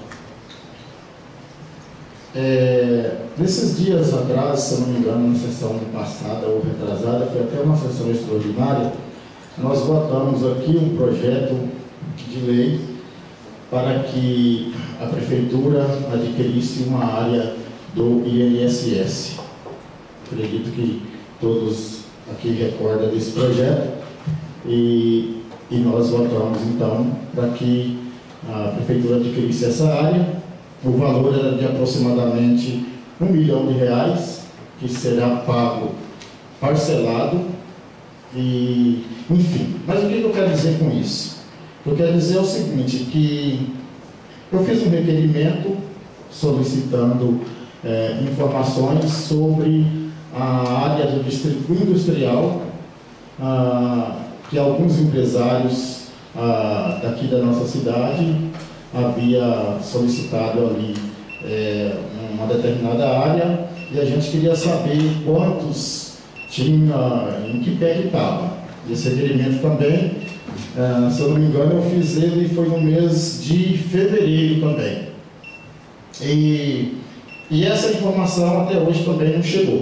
É, nesses dias atrás, se eu não me engano, na sessão passada ou retrasada, foi até uma sessão extraordinária, nós votamos aqui um projeto de lei para que a Prefeitura adquirisse uma área do I N S S. Acredito que todos aqui recordam desse projeto e, e nós votamos então para que a Prefeitura adquirisse essa área. O valor era de aproximadamente um milhão de reais, que será pago parcelado, e, enfim. Mas o que eu quero dizer com isso? Eu quero dizer é o seguinte, que eu fiz um requerimento solicitando é, informações sobre a área do distrito industrial, ah, que alguns empresários ah, daqui da nossa cidade havia solicitado ali é, uma determinada área, e a gente queria saber quantos tinha, em que pé que estava. Esse requerimento também, é, se eu não me engano, eu fiz ele, foi no mês de fevereiro também. E, e essa informação até hoje também não chegou.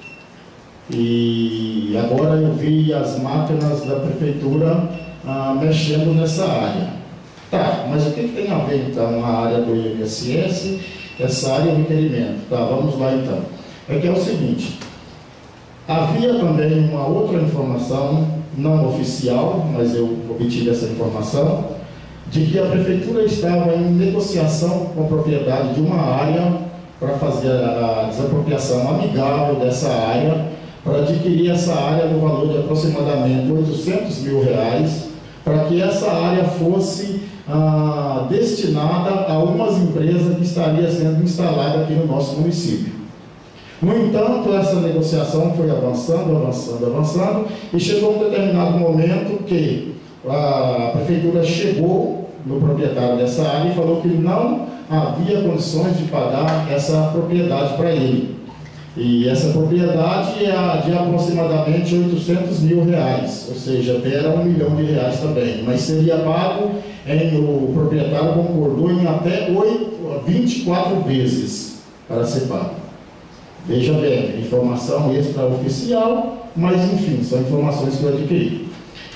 E agora eu vi as máquinas da Prefeitura ah, mexendo nessa área. Tá, mas o que, que tem a ver então a área do I N S S, essa área e o requerimento? Tá, vamos lá então. É que é o seguinte, havia também uma outra informação, não oficial, mas eu obtive essa informação, de que a Prefeitura estava em negociação com a propriedade de uma área para fazer a desapropriação amigável dessa área, para adquirir essa área no valor de aproximadamente oitocentos mil reais, para que essa área fosse ah, destinada a umas empresas que estaria sendo instalada aqui no nosso município. No entanto, essa negociação foi avançando, avançando, avançando, e chegou um determinado momento que a Prefeitura chegou no proprietário dessa área e falou que não havia condições de pagar essa propriedade para ele. E essa propriedade é de aproximadamente oitocentos mil reais, ou seja, era um milhão de reais também, mas seria pago, em, o proprietário concordou em até oito, vinte e quatro vezes para ser pago. Veja bem, informação extraoficial, mas enfim, são informações que eu adquiri.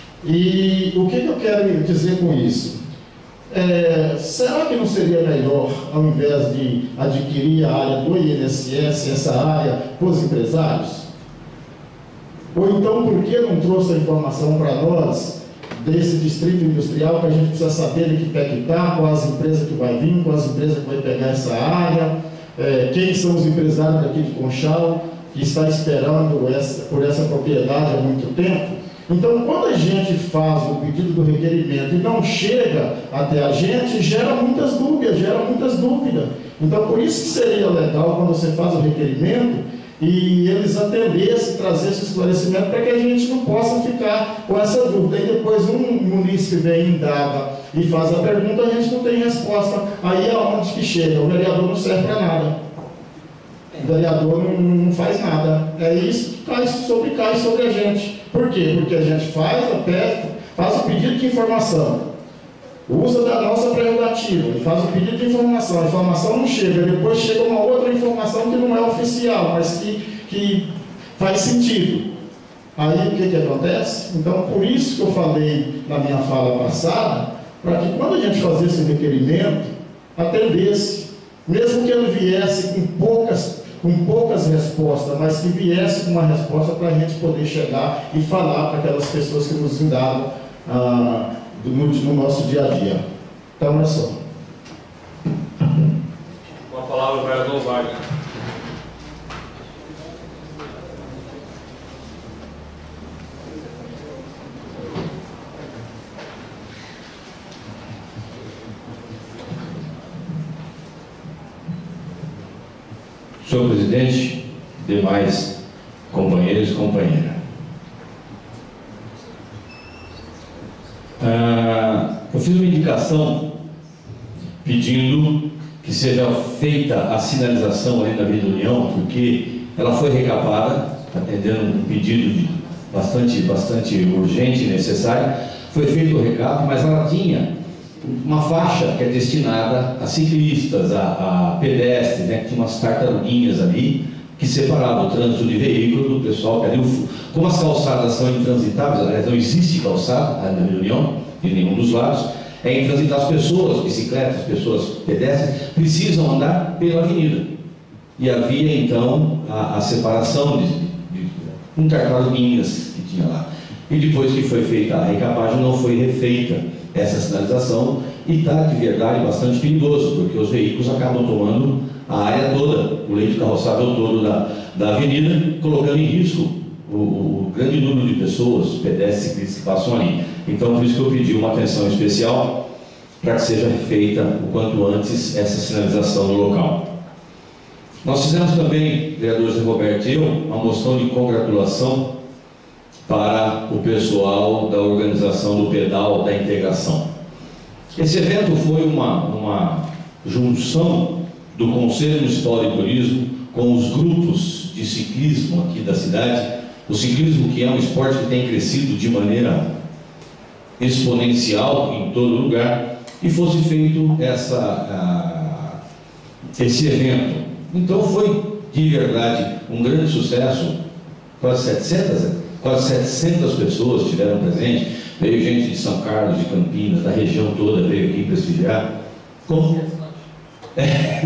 E o que, que eu quero dizer com isso? É, será que não seria melhor, ao invés de adquirir a área do I N S S, essa área para os empresários? Ou então, por que não trouxe a informação para nós desse distrito industrial, que a gente precisa saber de que pé que está, quais empresas que vai vir, quais empresas que vai pegar essa área, é, quem são os empresários daqui de Conchal, que está esperando essa, por essa propriedade há muito tempo? Então, quando a gente faz o pedido do requerimento e não chega até a gente, gera muitas dúvidas, gera muitas dúvidas. Então, por isso que seria legal quando você faz o requerimento e eles atendessem, trazessem esclarecimento para que a gente não possa ficar com essa dúvida. E depois um munícipe vem, indaga e faz a pergunta, a gente não tem resposta. Aí é onde que chega, o vereador não serve para nada. O vereador não, não faz nada. É isso que cai sobre, cai sobre a gente. Por quê? Porque a gente faz a peça, faz o pedido de informação, usa da nossa prerrogativa e faz o pedido de informação. A informação não chega, depois chega uma outra informação que não é oficial, mas que, que faz sentido. Aí o que, que acontece? Então, por isso que eu falei na minha fala passada, para que quando a gente fazesse o requerimento, atendesse, mesmo que ele viesse com poucas com poucas respostas, mas que viesse com uma resposta para a gente poder chegar e falar para aquelas pessoas que nos indagam ah, no, no nosso dia a dia. Então é só.
Com a palavra o vereador Wagner.
Senhor presidente, demais companheiros e companheiras. Ah, eu fiz uma indicação pedindo que seja feita a sinalização ali na Avenida União, porque ela foi recapada, atendendo um pedido de bastante, bastante urgente e necessária, foi feito o recap, mas ela tinha uma faixa que é destinada a ciclistas, a, a pedestres, né, que tinha umas tartaruguinhas ali, que separava o trânsito de veículo do pessoal que ali, como as calçadas são intransitáveis, aliás, não existe calçada na reunião, de nenhum dos lados, é intransitável. As pessoas, bicicletas, pessoas pedestres, precisam andar pela avenida. E havia então a, a separação de, de, de um tartaruguinhas que tinha lá. E depois que foi feita a recapagem, não foi refeita essa sinalização, e está de verdade bastante perigoso, porque os veículos acabam tomando a área toda, o leito carroçável todo da, da avenida, colocando em risco o, o grande número de pessoas, pedestres, ciclistas que passam ali. Então, por isso que eu pedi uma atenção especial para que seja feita o quanto antes essa sinalização no local. Nós fizemos também, vereador Zé Roberto e eu, uma moção de congratulação para o pessoal da organização do Pedal da Integração. Esse evento foi uma, uma junção do Conselho Municipal de Turismo com os grupos de ciclismo aqui da cidade, o ciclismo que é um esporte que tem crescido de maneira exponencial em todo lugar, e fosse feito essa, a, esse evento. Então foi, de verdade, um grande sucesso, quase setecentas, quase setecentas pessoas estiveram presentes, veio gente de São Carlos, de Campinas, da região toda, veio aqui prestigiar. Como? É.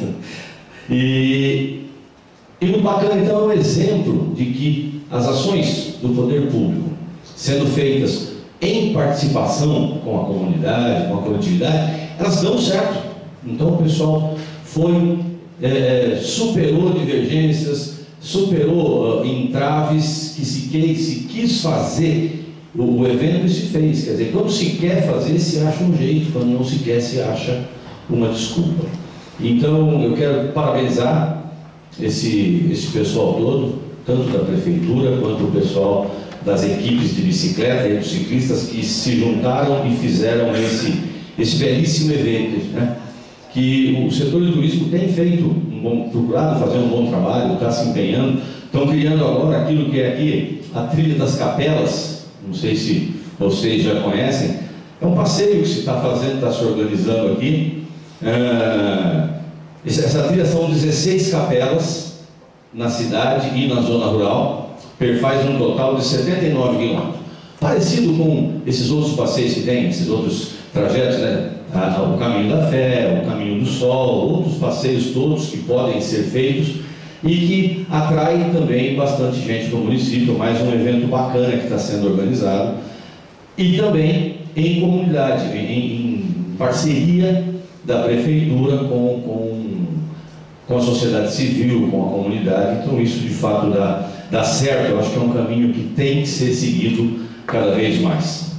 e, e o bacana, então, é um exemplo de que as ações do poder público, sendo feitas em participação com a comunidade, com a coletividade, elas dão certo. Então o pessoal foi, é, superou divergências, superou uh, entraves que se quis, se quis fazer o, o evento, e se fez. Quer dizer, quando se quer fazer, se acha um jeito, quando não se quer, se acha uma desculpa. Então eu quero parabenizar esse, esse pessoal todo, tanto da prefeitura quanto o pessoal das equipes de bicicleta e dos ciclistas que se juntaram e fizeram esse, esse belíssimo evento, né? Que o setor de turismo tem feito, um bom, procurado fazer um bom trabalho, está se empenhando, estão criando agora aquilo que é aqui a Trilha das Capelas, não sei se vocês já conhecem, é um passeio que se está fazendo, está se organizando aqui. É, essa trilha são dezesseis capelas na cidade e na zona rural, faz um total de setenta e nove quilômetros. Parecido com esses outros passeios que tem, esses outros trajetos, né? O Caminho da Fé, o Caminho do Sol, outros passeios todos que podem ser feitos e que atraem também bastante gente para o município. Mais um evento bacana que está sendo organizado, e também em comunidade, em, em parceria da prefeitura com, com, com a sociedade civil, com a comunidade. Então isso de fato dá, dá certo. Eu acho que é um caminho que tem que ser seguido cada vez mais.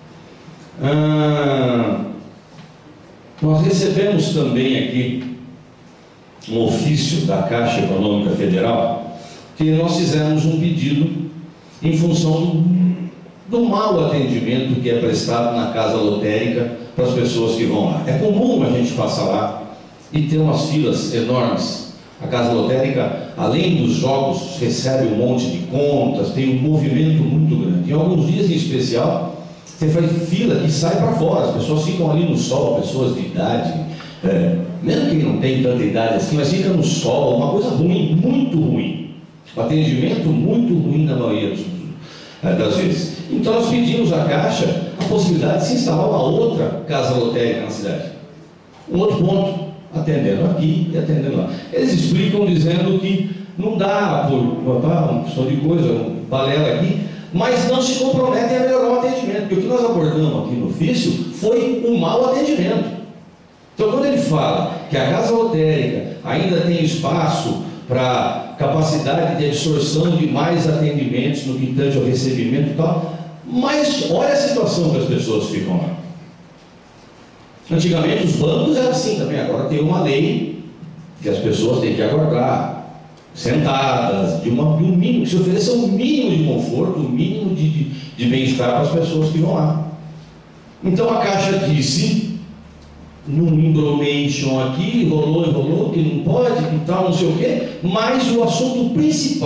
Ah, nós recebemos também aqui um ofício da Caixa Econômica Federal, que nós fizemos um pedido em função do, do mau atendimento que é prestado na casa lotérica para as pessoas que vão lá. É comum a gente passar lá e ter umas filas enormes. A casa lotérica, além dos jogos, recebe um monte de contas, tem um movimento muito grande. Em alguns dias em especial, você faz fila que sai para fora, as pessoas ficam ali no sol, pessoas de idade, é, mesmo quem não tem tanta idade assim, mas fica no sol, uma coisa ruim, muito ruim. O atendimento muito ruim na maioria dos, é, das vezes. Então nós pedimos à Caixa a possibilidade de se instalar uma outra casa lotérica na cidade. Um outro ponto, atendendo aqui e atendendo lá. Eles explicam dizendo que não dá por uma questão de coisa, um balela aqui, mas não se comprometem a melhorar o atendimento, porque o que nós abordamos aqui no ofício foi o mau atendimento. Então, quando ele fala que a casa lotérica ainda tem espaço para capacidade de absorção de mais atendimentos no que tange ao recebimento e tal, mas olha a situação que as pessoas ficam lá. Antigamente os bancos eram assim também, agora tem uma lei que as pessoas têm que aguardar sentadas, de, uma, de um mínimo, que se ofereça um mínimo de conforto, um mínimo de, de, de bem-estar para as pessoas que vão lá. Então a Caixa disse, num embromation aqui, rolou e rolou, que não pode, que tal, não sei o quê, mas o assunto principal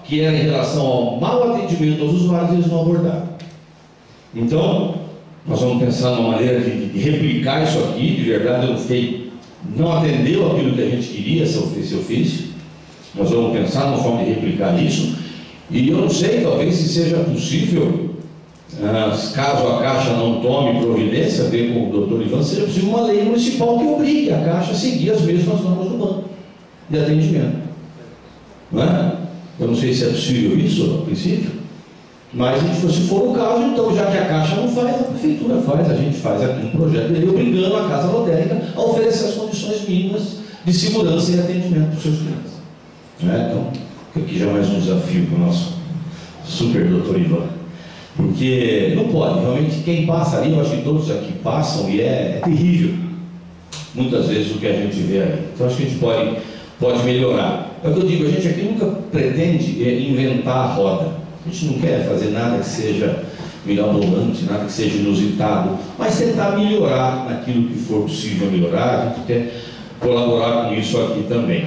que era em relação ao mau atendimento aos usuários, eles não abordaram. Então, nós vamos pensar numa maneira de, de replicar isso aqui. De verdade, eu não fiquei, não atendeu aquilo que a gente queria, esse ofício. Nós vamos pensar numa forma de replicar isso. E eu não sei, talvez se seja possível, caso a Caixa não tome providência, ver com o doutor Ivan, seja possível uma lei municipal que obrigue a Caixa a seguir as mesmas normas do banco de atendimento. Não é? Eu não sei se é possível isso, a princípio, mas se for o caso, então, já que a Caixa não faz, a Prefeitura faz, a gente faz aqui um projeto de lei obrigando a Casa Lotérica a oferecer as condições mínimas de segurança e atendimento para os seus clientes. Não é? Então, aqui já é mais um desafio para o nosso super doutor Ivan. Porque não pode, realmente quem passa ali, eu acho que todos aqui passam e é, é terrível, muitas vezes, o que a gente vê ali. Então acho que a gente pode, pode melhorar. É o que eu digo, a gente aqui nunca pretende inventar a roda. A gente não quer fazer nada que seja mirabolante, nada que seja inusitado, mas tentar melhorar naquilo que for possível melhorar. A gente quer colaborar com isso aqui também.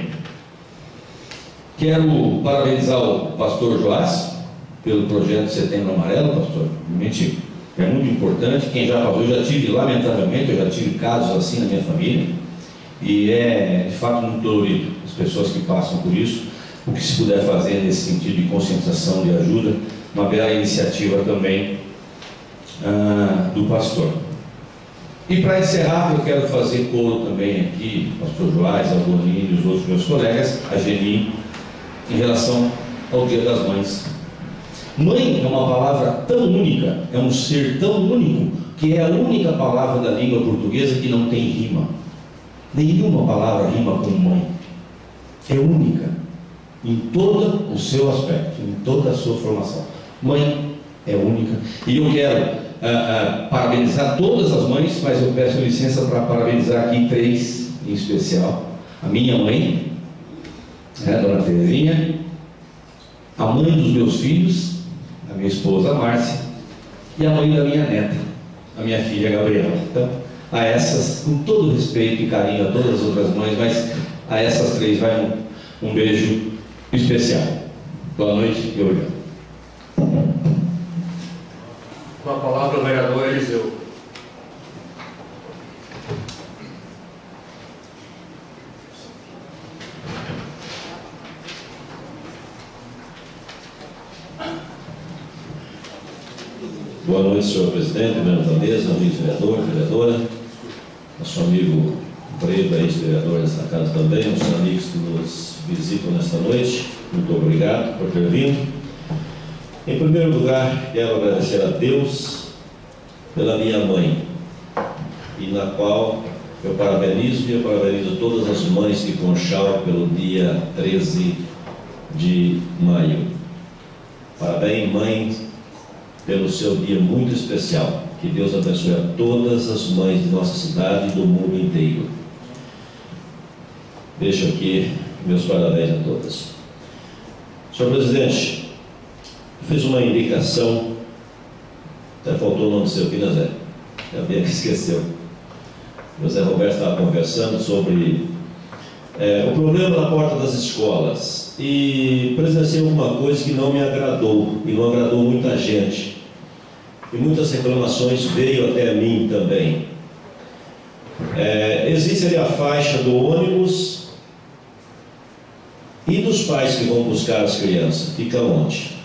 Quero parabenizar o pastor Joás pelo projeto Setembro Amarelo, pastor. Realmente é muito importante. Quem já passou, eu já tive, lamentavelmente, eu já tive casos assim na minha família, e é de fato muito dolorido as pessoas que passam por isso. O que se puder fazer nesse sentido de conscientização, de ajuda, uma bela iniciativa também ah, do pastor. E para encerrar, eu quero fazer coro também aqui, pastor Joás, a Bonini e os outros meus colegas, a Geni, em relação ao Dia das Mães. Mãe é uma palavra tão única, é um ser tão único, que é a única palavra da língua portuguesa que não tem rima. Nenhuma palavra rima com mãe. É única, em todo o seu aspecto, em toda a sua formação. Mãe é única. E eu quero ah, ah, parabenizar todas as mães, mas eu peço licença para parabenizar aqui três em especial. A minha mãe, né, Dona Terezinha, a mãe dos meus filhos, a minha esposa Márcia, e a mãe da minha neta, a minha filha Gabriela. Então, a essas, com todo respeito e carinho a todas as outras mães, mas a essas três vai um, um beijo especial. Boa noite e obrigado.
Com a palavra o vereador Eliseu.
Boa noite, senhor presidente, membros da mesa, amigo vereador, vereadora, nosso amigo Breda, ex-vereador desta casa também, nossos amigos que nos visitam nesta noite, muito obrigado por ter vindo. Em primeiro lugar, quero agradecer a Deus pela minha mãe, e na qual eu parabenizo e eu parabenizo todas as mães de Conchal pelo dia treze de maio. Parabéns, mãe, pelo seu dia muito especial. Que Deus abençoe a todas as mães de nossa cidade e do mundo inteiro. Deixo aqui meus parabéns a todas. Senhor presidente, fiz uma indicação, até faltou o nome seu aqui, né, Zé? Já bem que esqueceu. O Zé Roberto estava conversando sobre é, o problema na porta das escolas, e presenciei alguma coisa que não me agradou, e não agradou muita gente, e muitas reclamações veio até a mim também. É, existe ali a faixa do ônibus e dos pais que vão buscar as crianças, fica onde?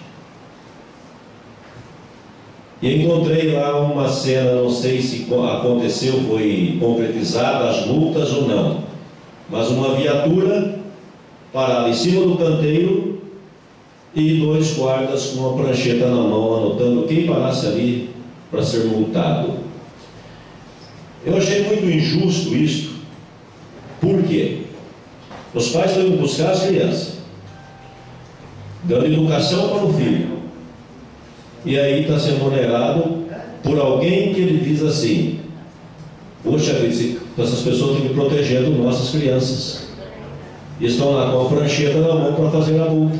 E encontrei lá uma cena, não sei se aconteceu, foi concretizada as multas ou não, mas uma viatura parada em cima do canteiro e dois guardas com uma prancheta na mão anotando quem parasse ali para ser multado. Eu achei muito injusto isso. Por quê? Os pais estão indo buscar as crianças, dando educação para o filho, e aí está sendo onerado por alguém que ele diz assim: poxa, essas pessoas têm que proteger das nossas crianças, e estão lá com a prancheta na mão para fazer a multa.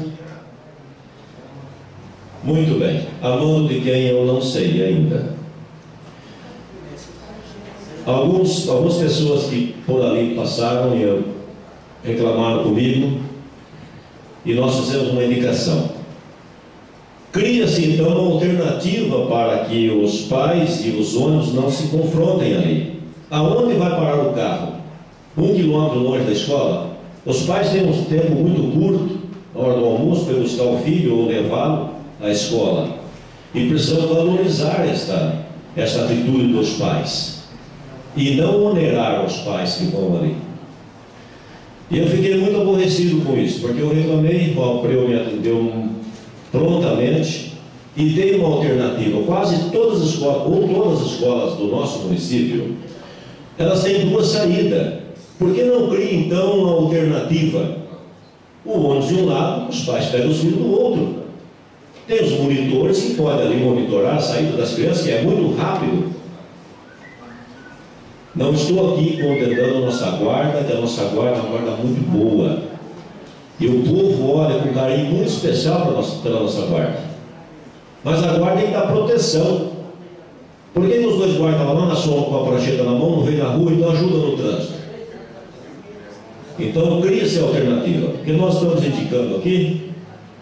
Muito bem, a mão de quem eu não sei ainda. Alguns, algumas pessoas que por ali passaram e reclamaram comigo, e nós fizemos uma indicação. Cria-se então uma alternativa para que os pais e os ônibus não se confrontem ali. Aonde vai parar o carro? Um quilômetro longe da escola? Os pais têm um tempo muito curto, na hora do almoço, para buscar o filho ou levá-lo à escola. E precisamos valorizar esta, esta atitude dos pais. E não onerar os pais que vão ali. E eu fiquei muito aborrecido com isso, porque eu reclamei, o Alfredo me atendeu prontamente e dei uma alternativa. Quase todas as escolas, ou todas as escolas do nosso município, elas têm duas saídas. Por que não cria então uma alternativa? O ônibus de um lado, os pais pegam os filhos do outro. Tem os monitores que podem ali monitorar a saída das crianças, que é muito rápido. Não estou aqui condenando a nossa guarda, que a nossa guarda é uma guarda muito boa. E o povo olha com carinho muito especial pela nossa, pela nossa guarda. Mas a guarda tem que dar proteção. Por que os dois guardas estavam lá na sua, com a prancheta na mão, não vem na rua e não ajuda no trânsito? Então cria-se a alternativa. O que nós estamos indicando aqui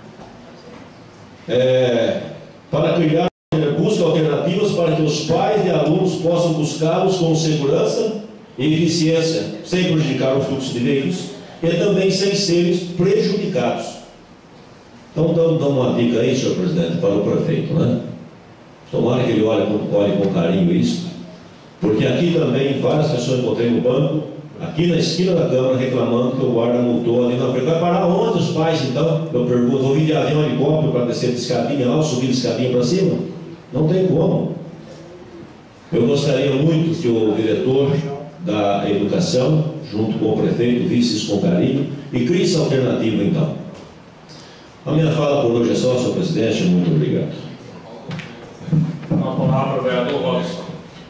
é para criar, busca alternativas para que os pais e alunos possam buscá-los com segurança e eficiência, sem prejudicar o fluxo de veículos e também sem serem prejudicados. Então, dando uma dica aí, senhor presidente, para o prefeito, né? Tomara que ele olhe com, olhe com carinho isso, porque aqui também várias pessoas encontrei no banco, aqui na esquina da Câmara, reclamando que o guarda multou ali na frente. Vai parar onde os pais, então? Eu pergunto, vou vir de avião, helicóptero para descer de escadinha lá, ou subir de escadinha para cima? Não tem como. Eu gostaria muito que o diretor da educação, junto com o prefeito, visse isso com carinho e crie essa alternativa então. A minha fala por hoje é só, senhor presidente, muito obrigado.
Uma palavra, vereador Robson.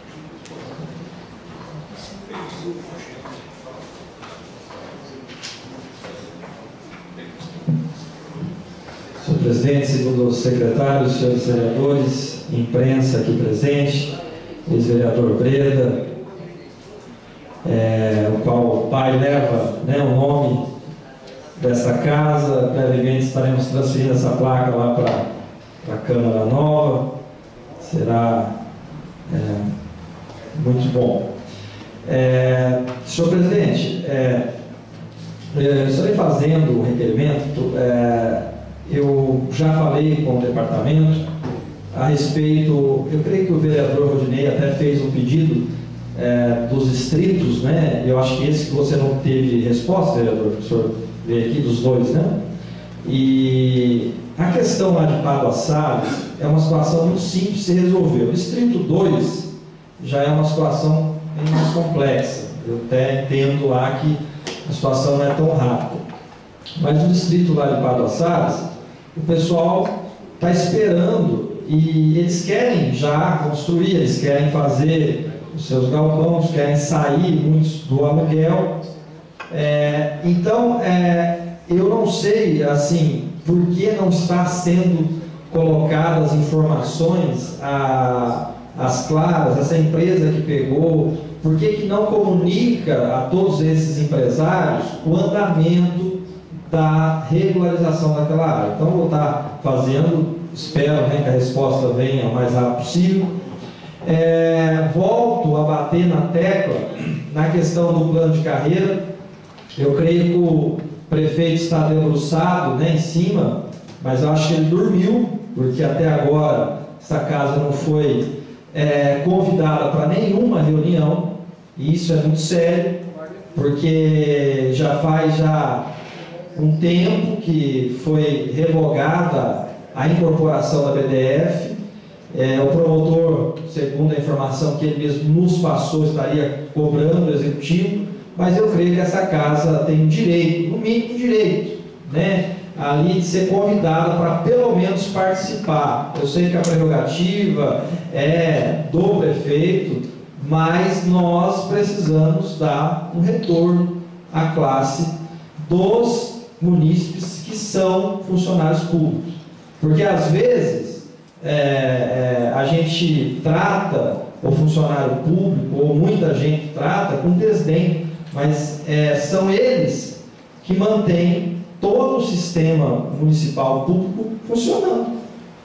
Senhor presidente, segundo os secretários, senhores vereadores, imprensa aqui presente, ex-vereador Breda, é, o qual o pai leva, né, o nome dessa casa. Brevemente estaremos transferindo essa placa lá para a Câmara Nova. Será é, muito bom. É, senhor presidente, é, é, estarei fazendo o requerimento. É, eu já falei com o departamento a respeito, eu creio que o vereador Rodinei até fez um pedido é, dos distritos, né? Eu acho que esse que você não teve resposta, vereador, o senhor veio aqui dos dois, né? E a questão lá de Padua Salles é uma situação muito simples de se resolver. O distrito dois já é uma situação bem mais complexa. Eu até entendo lá que a situação não é tão rápida. Mas o distrito lá de Padua Salles, o pessoal está esperando e eles querem já construir, eles querem fazer os seus galpões, querem sair muitos do aluguel. É, então, é, eu não sei, assim, por que não está sendo colocadas informações a, as claras, essa empresa que pegou, por que que não comunica a todos esses empresários o andamento da regularização daquela área? Então, vou estar fazendo, espero, né, que a resposta venha o mais rápido possível. É, volto a bater na tecla na questão do plano de carreira. Eu creio que o prefeito está debruçado, né, em cima, mas eu acho que ele dormiu, porque até agora essa casa não foi é, convidada para nenhuma reunião, e isso é muito sério, porque já faz já um tempo que foi revogada a incorporação da B D F. É, o promotor, segundo a informação que ele mesmo nos passou, estaria cobrando o executivo, mas eu creio que essa casa tem o direito, no mínimo direito, né, ali de ser convidada para pelo menos participar. Eu sei que a prerrogativa é do prefeito, mas nós precisamos dar um retorno à classe dos munícipes que são funcionários públicos, porque às vezes é, é, a gente trata o funcionário público, ou muita gente trata com desdém, mas é, são eles que mantêm todo o sistema municipal público funcionando.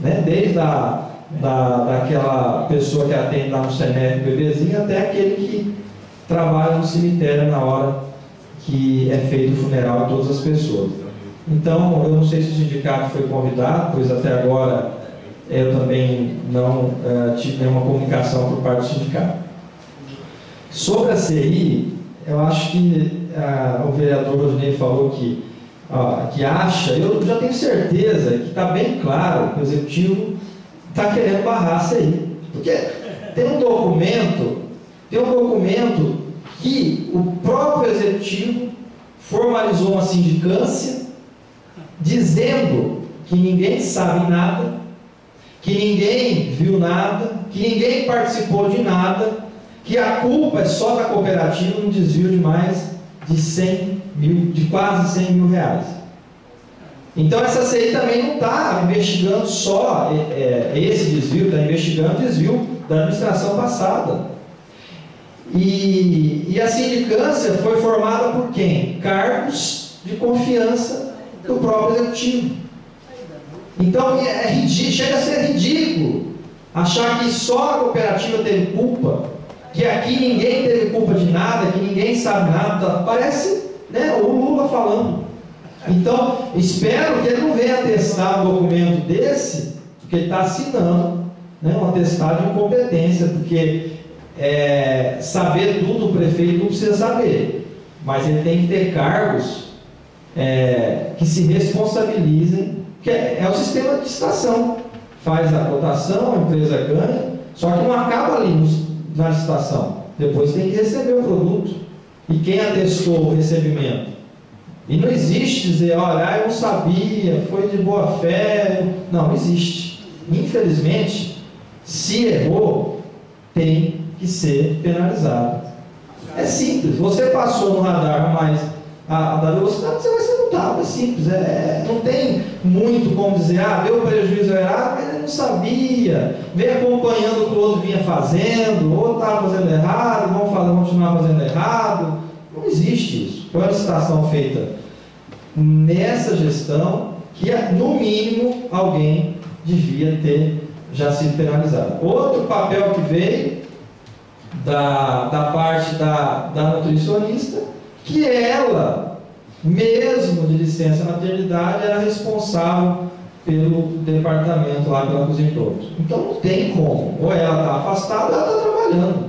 né? Desde a, da, daquela pessoa que atende lá no Senep bebezinho até aquele que trabalha no cemitério na hora que é feito o funeral de todas as pessoas. Então, eu não sei se o sindicato foi convidado, pois até agora eu também não uh, tive nenhuma comunicação por parte do sindicato. Sobre a C I, eu acho que uh, o vereador Rodinei falou que, uh, que acha, eu já tenho certeza que está bem claro que o executivo está querendo barrar a C I. Porque tem um documento, tem um documento que o próprio executivo formalizou uma sindicância dizendo que ninguém sabe nada, que ninguém viu nada, que ninguém participou de nada, que a culpa é só da cooperativa no desvio de mais de cem mil, de quase cem mil reais. Então essa C I também não está investigando só é, esse desvio, está investigando o desvio da administração passada. E, e a sindicância foi formada por quem? Cargos de confiança do próprio executivo. Então é ridículo, chega a ser ridículo achar que só a cooperativa teve culpa, que aqui ninguém teve culpa de nada, que ninguém sabe nada. Parece, né, o Lula falando. Então, espero que ele não venha atestar um documento desse, porque ele está assinando, né, um atestado de incompetência, porque é, saber tudo o prefeito não precisa saber, mas ele tem que ter cargos é, que se responsabilizem, que é, é o sistema de licitação. Faz a cotação, a empresa ganha, só que não acaba ali no, na licitação. Depois tem que receber o produto. E quem atestou o recebimento? E não existe dizer, olha, eu não sabia, foi de boa fé. Não, não existe. Infelizmente, se errou, tem que ser penalizado. É simples. Você passou no radar, mas a, a da velocidade você vai ser multado. É simples. É, não tem muito como dizer, ah, deu prejuízo errado, mas ele não sabia. Veio acompanhando o que o outro vinha fazendo, o outro estava fazendo errado, vamos fazer, continuar fazendo errado. Não existe isso. Foi uma licitação feita nessa gestão que, no mínimo, alguém devia ter já sido penalizado. Outro papel que veio da, da parte da, da nutricionista, que ela, mesmo de licença maternidade, era responsável pelo departamento lá, pela cozinha de todos. Então não tem como. Ou ela está afastada ou ela está trabalhando.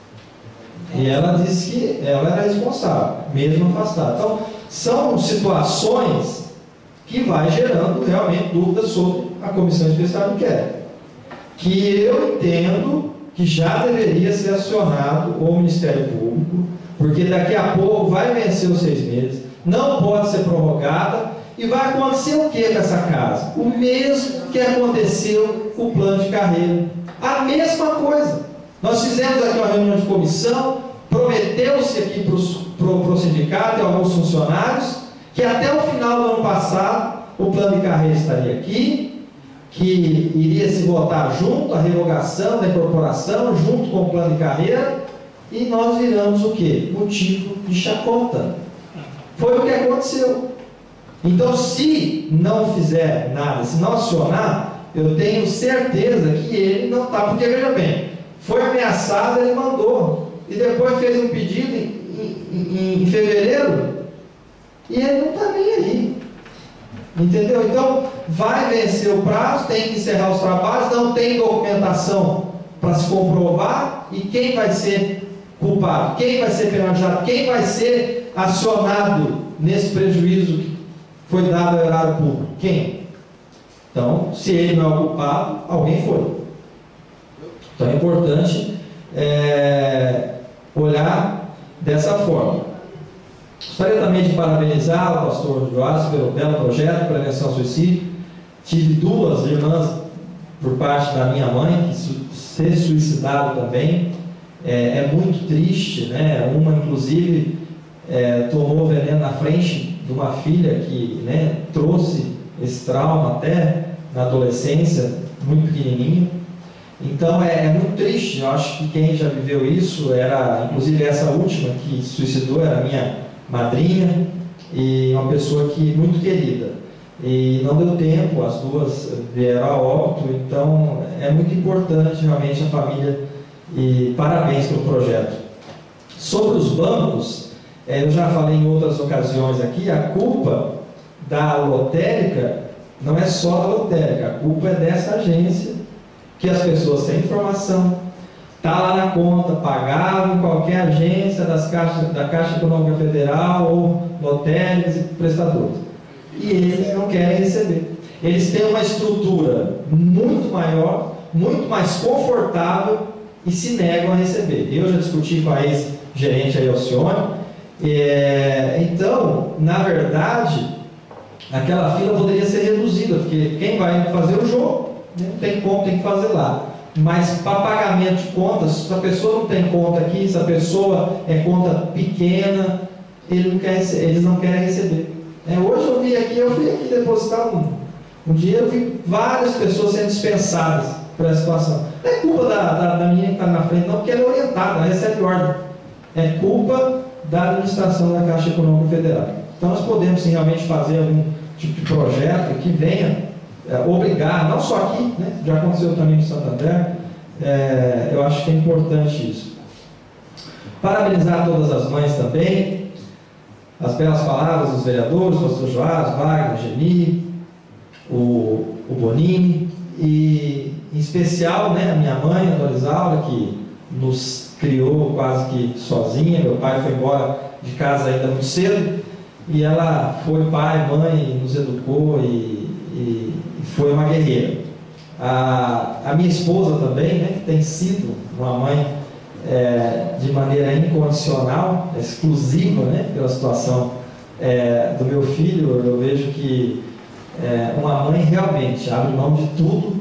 E ela disse que ela era responsável, mesmo afastada. Então, são situações que vai gerando realmente dúvidas sobre a comissão especial de inquérito, que eu entendo que já deveria ser acionado o Ministério Público, porque daqui a pouco vai vencer os seis meses, não pode ser prorrogada, e vai acontecer o que com essa casa? O mesmo que aconteceu com o plano de carreira. A mesma coisa. Nós fizemos aqui uma reunião de comissão, prometeu-se aqui para o sindicato e alguns funcionários que até o final do ano passado o plano de carreira estaria aqui, que iria se votar junto, a revogação da incorporação junto com o plano de carreira, e nós viramos o quê? Motivo de chacota. Foi o que aconteceu. Então, se não fizer nada, se não acionar, eu tenho certeza que ele não está, porque veja bem, foi ameaçado, ele mandou, e depois fez um pedido em, em, em fevereiro, e ele não está nem aí. Entendeu? Então, vai vencer o prazo, tem que encerrar os trabalhos, não tem documentação para se comprovar, e quem vai ser culpado? Quem vai ser penalizado? Quem vai ser acionado nesse prejuízo que foi dado ao erário público? Quem? Então, se ele não é o culpado, alguém foi. Então é importante é, olhar dessa forma. Gostaria também de parabenizar o pastor Joás pelo belo projeto de prevenção ao suicídio. Tive duas irmãs por parte da minha mãe que su se suicidaram também. É, é muito triste, né? Uma, inclusive, é, tomou veneno na frente de uma filha que, né, trouxe esse trauma até na adolescência, muito pequenininho. Então é, é muito triste. Eu acho que quem já viveu isso era, inclusive essa última que se suicidou, era minha madrinha e uma pessoa que muito querida. e não deu tempo, as duas vieram a óbito, então é muito importante realmente a família, e parabéns pelo projeto. Sobre os bancos, eu já falei em outras ocasiões aqui, a culpa da lotérica não é só da lotérica, a culpa é dessa agência, que as pessoas têm informação, está lá na conta, pagavam em qualquer agência das caixas, da Caixa Econômica Federal ou lotéricas e prestadores. E eles não querem receber. Eles têm uma estrutura muito maior, muito mais confortável e se negam a receber. Eu já discuti com a ex-gerente aí, Alcione. É, então, na verdade, aquela fila poderia ser reduzida, porque quem vai fazer o jogo, não tem como, tem que fazer lá. Mas para pagamento de contas, se a pessoa não tem conta aqui, se a pessoa é conta pequena, ele não quer, eles não querem receber. É, hoje eu vi aqui, eu fui aqui depositar um, um dinheiro, eu vi várias pessoas sendo dispensadas por essa situação. Não é culpa da, da, da menina que está na frente, não, porque ela é orientada, ela recebe ordem. É culpa da administração da Caixa Econômica Federal. Então nós podemos sim, realmente fazer algum tipo de projeto que venha é, obrigar, não só aqui, né, já aconteceu também no Santander, é, eu acho que é importante isso. Parabenizar todas as mães também, as belas palavras dos vereadores, o pastor Joás, Wagner, Geni, o, o Bonini, e em especial, né, a minha mãe, a Dona Isaura, que nos criou quase que sozinha. Meu pai foi embora de casa ainda muito cedo, e ela foi pai, mãe, nos educou e, e, e foi uma guerreira. A, a minha esposa também, né, que tem sido uma mãe é, de maneira incondicional, exclusiva, né, pela situação é, do meu filho. Eu vejo que é, uma mãe realmente abre mão de tudo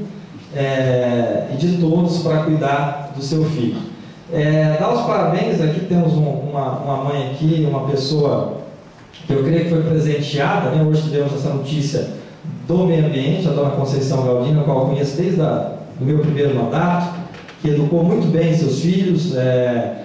é, e de todos para cuidar do seu filho. É, dar os parabéns, aqui temos um, uma, uma mãe aqui, uma pessoa que eu creio que foi presenteada, né? Hoje tivemos essa notícia do meio ambiente, a dona Conceição Galdino, a qual eu conheço desde a, do meu primeiro mandato, que educou muito bem seus filhos. É,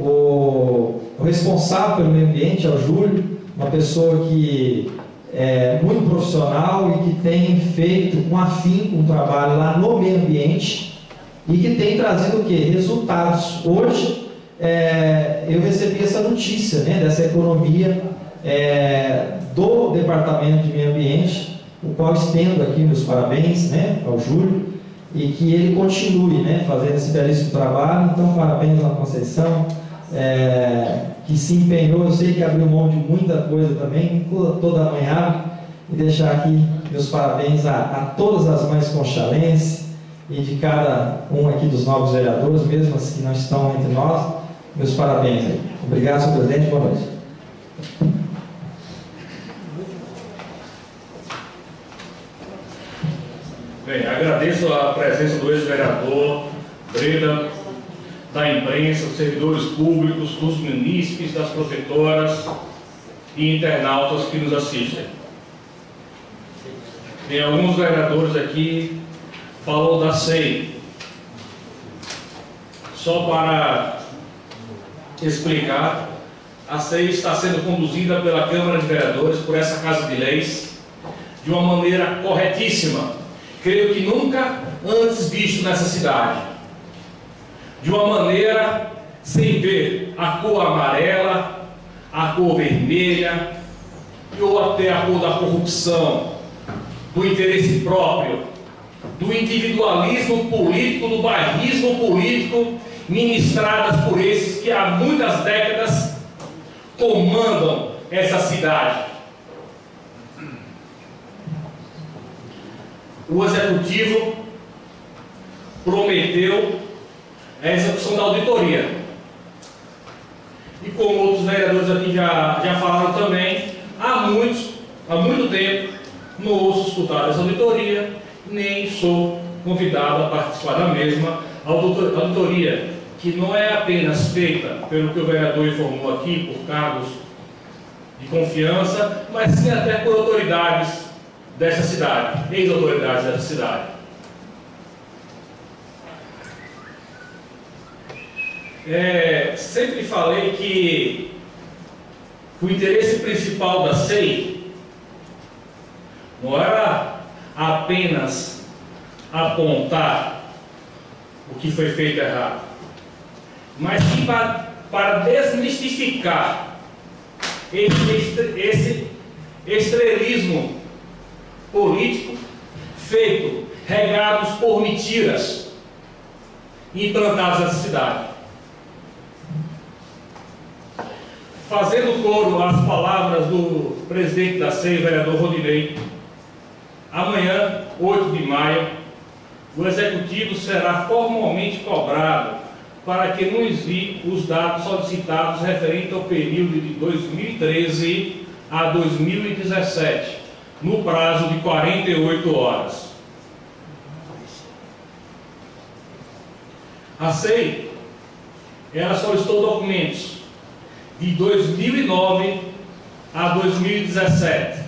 o, o responsável pelo meio ambiente é o Júlio, uma pessoa que é muito profissional e que tem feito com afinco um trabalho lá no meio ambiente e que tem trazido o quê? Resultados. Hoje é, eu recebi essa notícia, né, dessa economia é, do Departamento de Meio Ambiente, o qual estendo aqui meus parabéns, né, ao Júlio, e que ele continue, né, fazendo esse belíssimo trabalho. Então, parabéns à Conceição, é, que se empenhou. Eu sei que abriu mão de muita coisa também, toda a manhã abre, e deixar aqui meus parabéns a, a todas as mães conchalenses e de cada um aqui dos novos vereadores, mesmo as que não estão entre nós, meus parabéns aí. Obrigado, senhor presidente, boa noite.
Bem, agradeço a presença do ex-vereador Breda, da imprensa, dos servidores públicos, dos munícipes, das protetoras e internautas que nos assistem. Tem alguns vereadores aqui falou da C E I. Só para explicar, a C E I está sendo conduzida pela Câmara de Vereadores, por essa Casa de Leis, de uma maneira corretíssima. Creio que nunca antes visto nessa cidade. De uma maneira sem ver a cor amarela, a cor vermelha, ou até a cor da corrupção, do interesse próprio, do individualismo político, do bairrismo político, ministradas por esses que há muitas décadas comandam essa cidade. O Executivo prometeu a execução da auditoria. E como outros vereadores aqui já, já falaram também, há, muitos, há muito tempo não ouço escutar essa auditoria, nem sou convidado a participar da mesma auditoria, que não é apenas feita pelo que o vereador informou aqui, por cargos de confiança, mas sim até por autoridades dessa cidade, ex-autoridades dessa cidade. É, sempre falei que o interesse principal da C E I Não era apenas apontar o que foi feito errado, mas sim para, para desmistificar esse, esse estrelismo político feito, regados por mentiras implantadas nessa cidade. Fazendo coro às palavras do presidente da C E I, vereador Rodinei, amanhã, oito de maio, o Executivo será formalmente cobrado para que não envie os dados solicitados referentes ao período de dois mil e treze a dois mil e dezessete, no prazo de quarenta e oito horas. A C E I, ela solicitou documentos de dois mil e nove a dois mil e dezessete,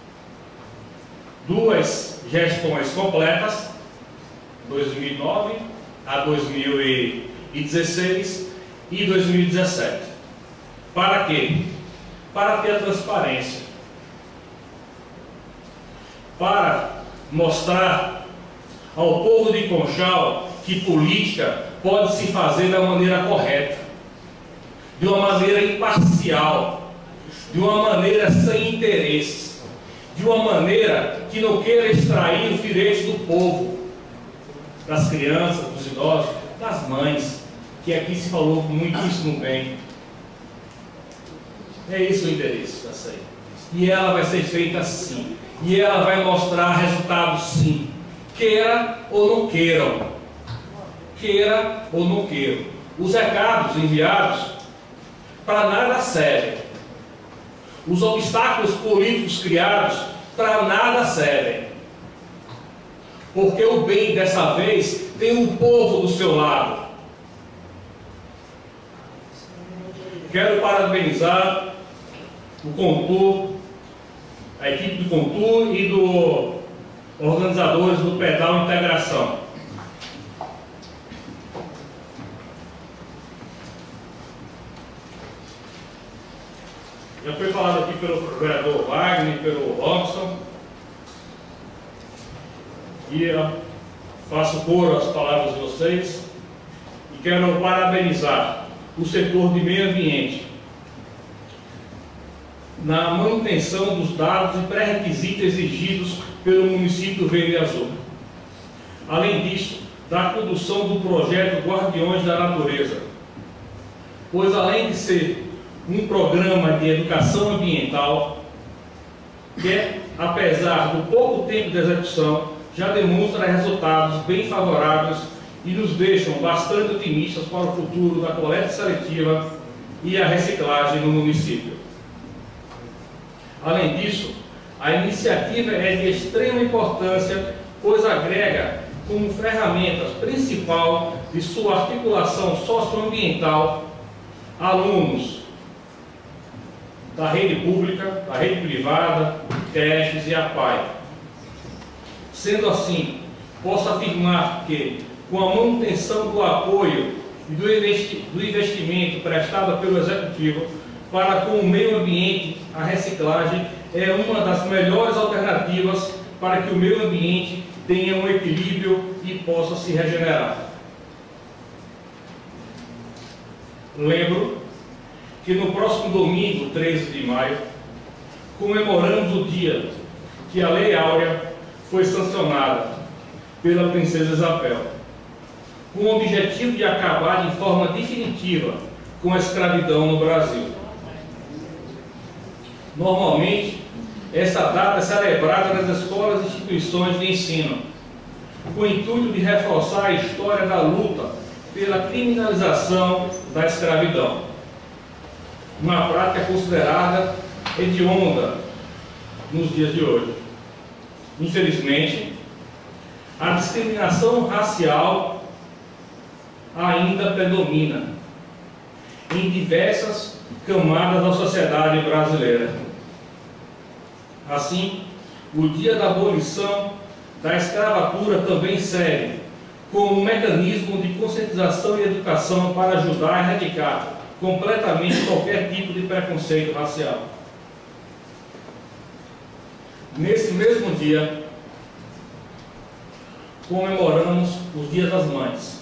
duas gestões completas, dois mil e nove a dois mil e dezesseis e dois mil e dezessete. Para quê? Para ter a transparência, para mostrar ao povo de Conchal que política pode se fazer da maneira correta, de uma maneira imparcial, de uma maneira sem interesses, de uma maneira que não queira extrair os direitos do povo, das crianças, dos idosos, das mães, que aqui se falou muitíssimo bem. É isso o interesse da C E I. E ela vai ser feita sim. E ela vai mostrar resultados sim. Queira ou não queiram. Queira ou não queiram. Os recados enviados para nada servem. Os obstáculos políticos criados para nada servem. Porque o bem dessa vez tem um povo do seu lado. Quero parabenizar o Contur, a equipe do Contur e dos organizadores do Pedal Integração. Já foi falado aqui pelo vereador Wagner, pelo Robson, e eu faço coro às palavras de vocês e quero parabenizar o setor de meio ambiente na manutenção dos dados e pré-requisitos exigidos pelo município do Verde Azul. Além disso, da condução do projeto Guardiões da Natureza, pois além de ser um programa de educação ambiental, que, apesar do pouco tempo de execução, já demonstra resultados bem favoráveis e nos deixam bastante otimistas para o futuro da coleta seletiva e a reciclagem no município. Além disso, a iniciativa é de extrema importância, pois agrega como ferramenta principal de sua articulação socioambiental alunos da rede pública, da rede privada, creches e a P A I. Sendo assim, posso afirmar que, com a manutenção do apoio e do, investi do investimento prestado pelo Executivo para com o meio ambiente, a reciclagem é uma das melhores alternativas para que o meio ambiente tenha um equilíbrio e possa se regenerar. Lembro que no próximo domingo, treze de maio, comemoramos o dia que a Lei Áurea foi sancionada pela Princesa Isabel, com o objetivo de acabar de forma definitiva com a escravidão no Brasil. Normalmente, essa data é celebrada nas escolas e instituições de ensino, com o intuito de reforçar a história da luta pela criminalização da escravidão, uma prática considerada hedionda nos dias de hoje. Infelizmente, a discriminação racial ainda predomina em diversas camadas da sociedade brasileira. Assim, o dia da abolição da escravatura também serve como um mecanismo de conscientização e educação para ajudar a erradicar completamente qualquer tipo de preconceito racial. nesse mesmo dia, comemoramos os Dias das Mães.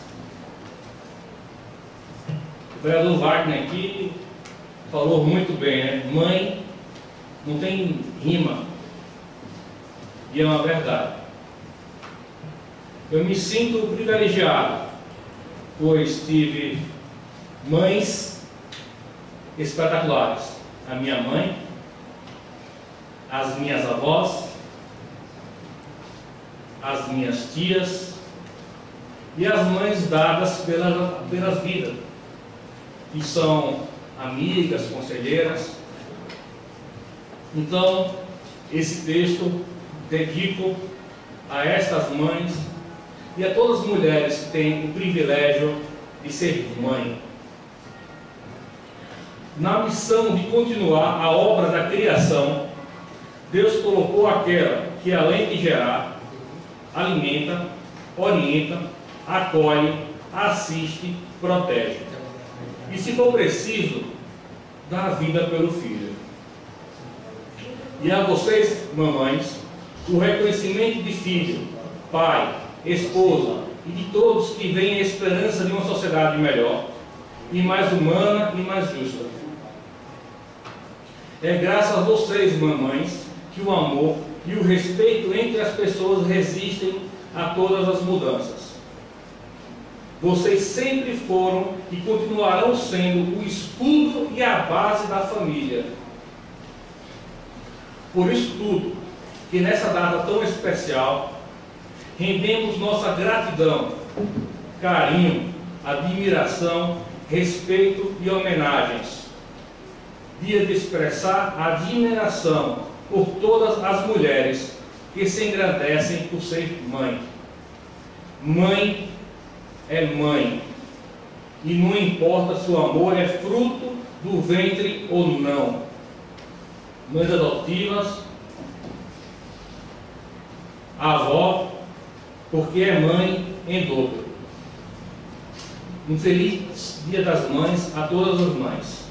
O vereador Wagner aqui falou muito bem, né? Mãe não tem rima, e é uma verdade. Eu me sinto privilegiado, pois tive mães espetaculares. A minha mãe, as minhas avós, as minhas tias e as mães dadas pela, pelas vidas, que são amigas, conselheiras. Então, esse texto dedico a estas mães e a todas as mulheres que têm o privilégio de ser mãe. Na missão de continuar a obra da criação, Deus colocou aquela que, além de gerar, alimenta, orienta, acolhe, assiste, protege. E, se for preciso, dá a vida pelo filho. E a vocês, mamães, o reconhecimento de filho, pai, esposa e de todos que veem a esperança de uma sociedade melhor, e mais humana e mais justa. É graças a vocês, mamães, que o amor e o respeito entre as pessoas resistem a todas as mudanças. Vocês sempre foram e continuarão sendo o escudo e a base da família. Por isso tudo, que nessa data tão especial, rendemos nossa gratidão, carinho, admiração, respeito e homenagens. Dia de expressar admiração por todas as mulheres que se engrandecem por ser mãe. Mãe é mãe, e não importa se o amor é fruto do ventre ou não. Mães adotivas, avó, porque é mãe em dobro. Um feliz Dia das Mães a todas as mães.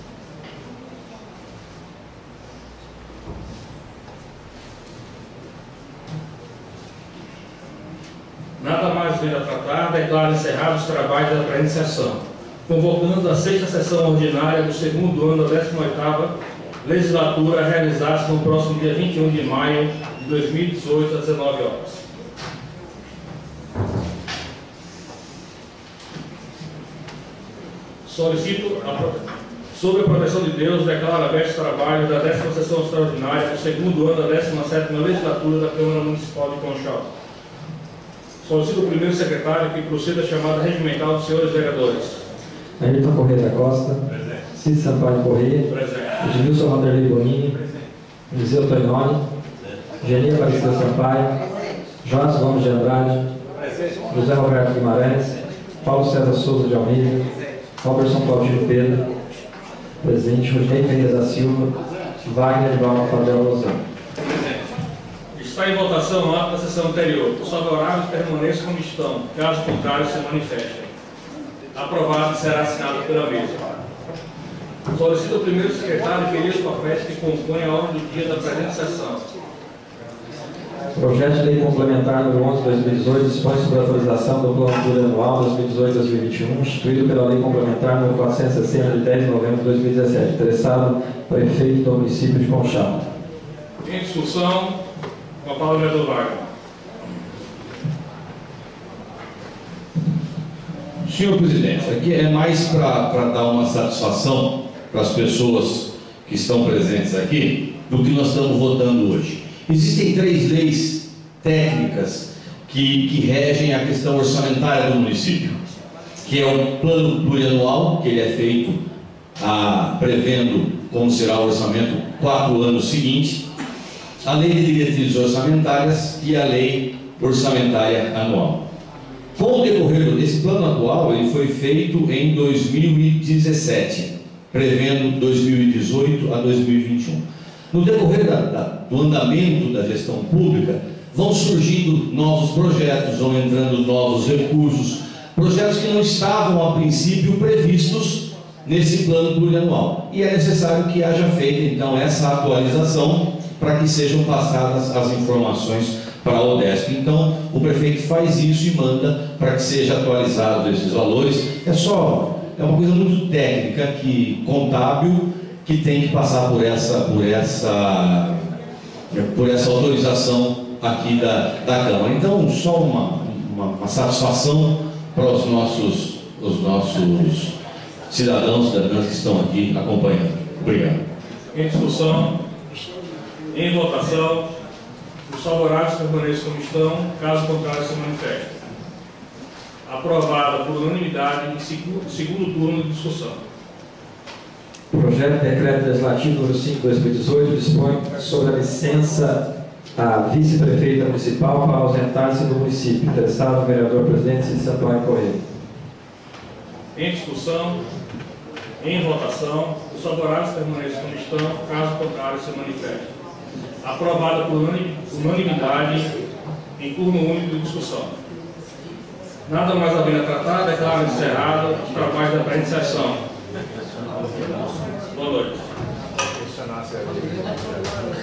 Nada mais vendo a tratar, declaro encerrados os trabalhos da presente sessão, convocando a sexta sessão ordinária do segundo ano da décima oitava legislatura a realizar-se no próximo dia vinte e um de maio de dois mil e dezoito, às dezenove horas. Solicito, a, sob a proteção de Deus, declaro aberto os trabalhos da décima sessão extraordinária do segundo ano da décima sétima legislatura da Câmara Municipal de Conchal. Solicito o primeiro secretário que proceda a chamada regimental dos senhores vereadores.
Ayrton Corrêa da Costa.
Presente.
Cid Sampaio Corrêa.
Presente.
Edmilson Vanderlei Bonini. Presente. Eliseu Toinoni. Genia Aparecida Sampaio. Joás Gomes de Andrade.
Presente.
José Roberto Guimarães. Paulo César Souza de Almeida. Robertson Claudino Pedro. Presidente Rodney Ferreira da Silva. Wagner de Balma Fabiano Lozano.
Está em votação o ato da sessão anterior. Os favoráveis permaneçam como estão. Caso contrário, se manifestem. Aprovado e será assinado pela mesa. Solicito o primeiro secretário que lhe os papéis que compõem a ordem do dia da presente sessão.
Projeto de Lei Complementar número onze de dois mil e dezoito dispõe sobre a atualização do Plano Plurianual dois mil e dezoito a dois mil e vinte e um, instituído pela Lei Complementar número quatrocentos e sessenta, de dez de novembro de dois mil e dezessete, interessado prefeito do município de Conchal.
Em discussão, com a palavra do Wagner.
Senhor presidente, aqui é mais para dar uma satisfação para as pessoas que estão presentes aqui do que nós estamos votando hoje. Existem três leis técnicas que, que regem a questão orçamentária do município, que é o plano plurianual, que ele é feito a, prevendo como será o orçamento quatro anos seguintes, a lei de diretrizes orçamentárias e a lei orçamentária anual. Com o decorrer desse plano atual, ele foi feito em dois mil e dezessete, prevendo dois mil e dezoito a dois mil e vinte e um. No decorrer da, da, do andamento da gestão pública, vão surgindo novos projetos, vão entrando novos recursos, projetos que não estavam a princípio previstos nesse plano plurianual. E é necessário que haja feita então essa atualização para que sejam passadas as informações para a Odesp. Então, o prefeito faz isso e manda para que seja atualizado esses valores. É só, é uma coisa muito técnica, que contábil, que tem que passar por essa, por essa, por essa autorização aqui da, da Câmara. Então, só uma, uma, uma satisfação para os nossos, os nossos cidadãos, cidadãs que estão aqui acompanhando. Obrigado.
Em discussão, em votação, os favoráveis permaneçam como estão, caso contrário se manifestem. Aprovada por unanimidade em segundo, segundo turno de discussão.
Projeto de Decreto Legislativo número cinco de dois mil e dezoito dispõe sobre a licença à vice-prefeita municipal para ausentar-se do município. Interessado o vereador presidente Cícero Antônio Correia.
Em discussão, em votação, os favoráveis permaneçam como estão, caso contrário se manifestem. Aprovada por unanimidade em turno único de discussão. Nada mais havendo a tratar, declaro encerrado os trabalhos da presente sessão. Boa noite.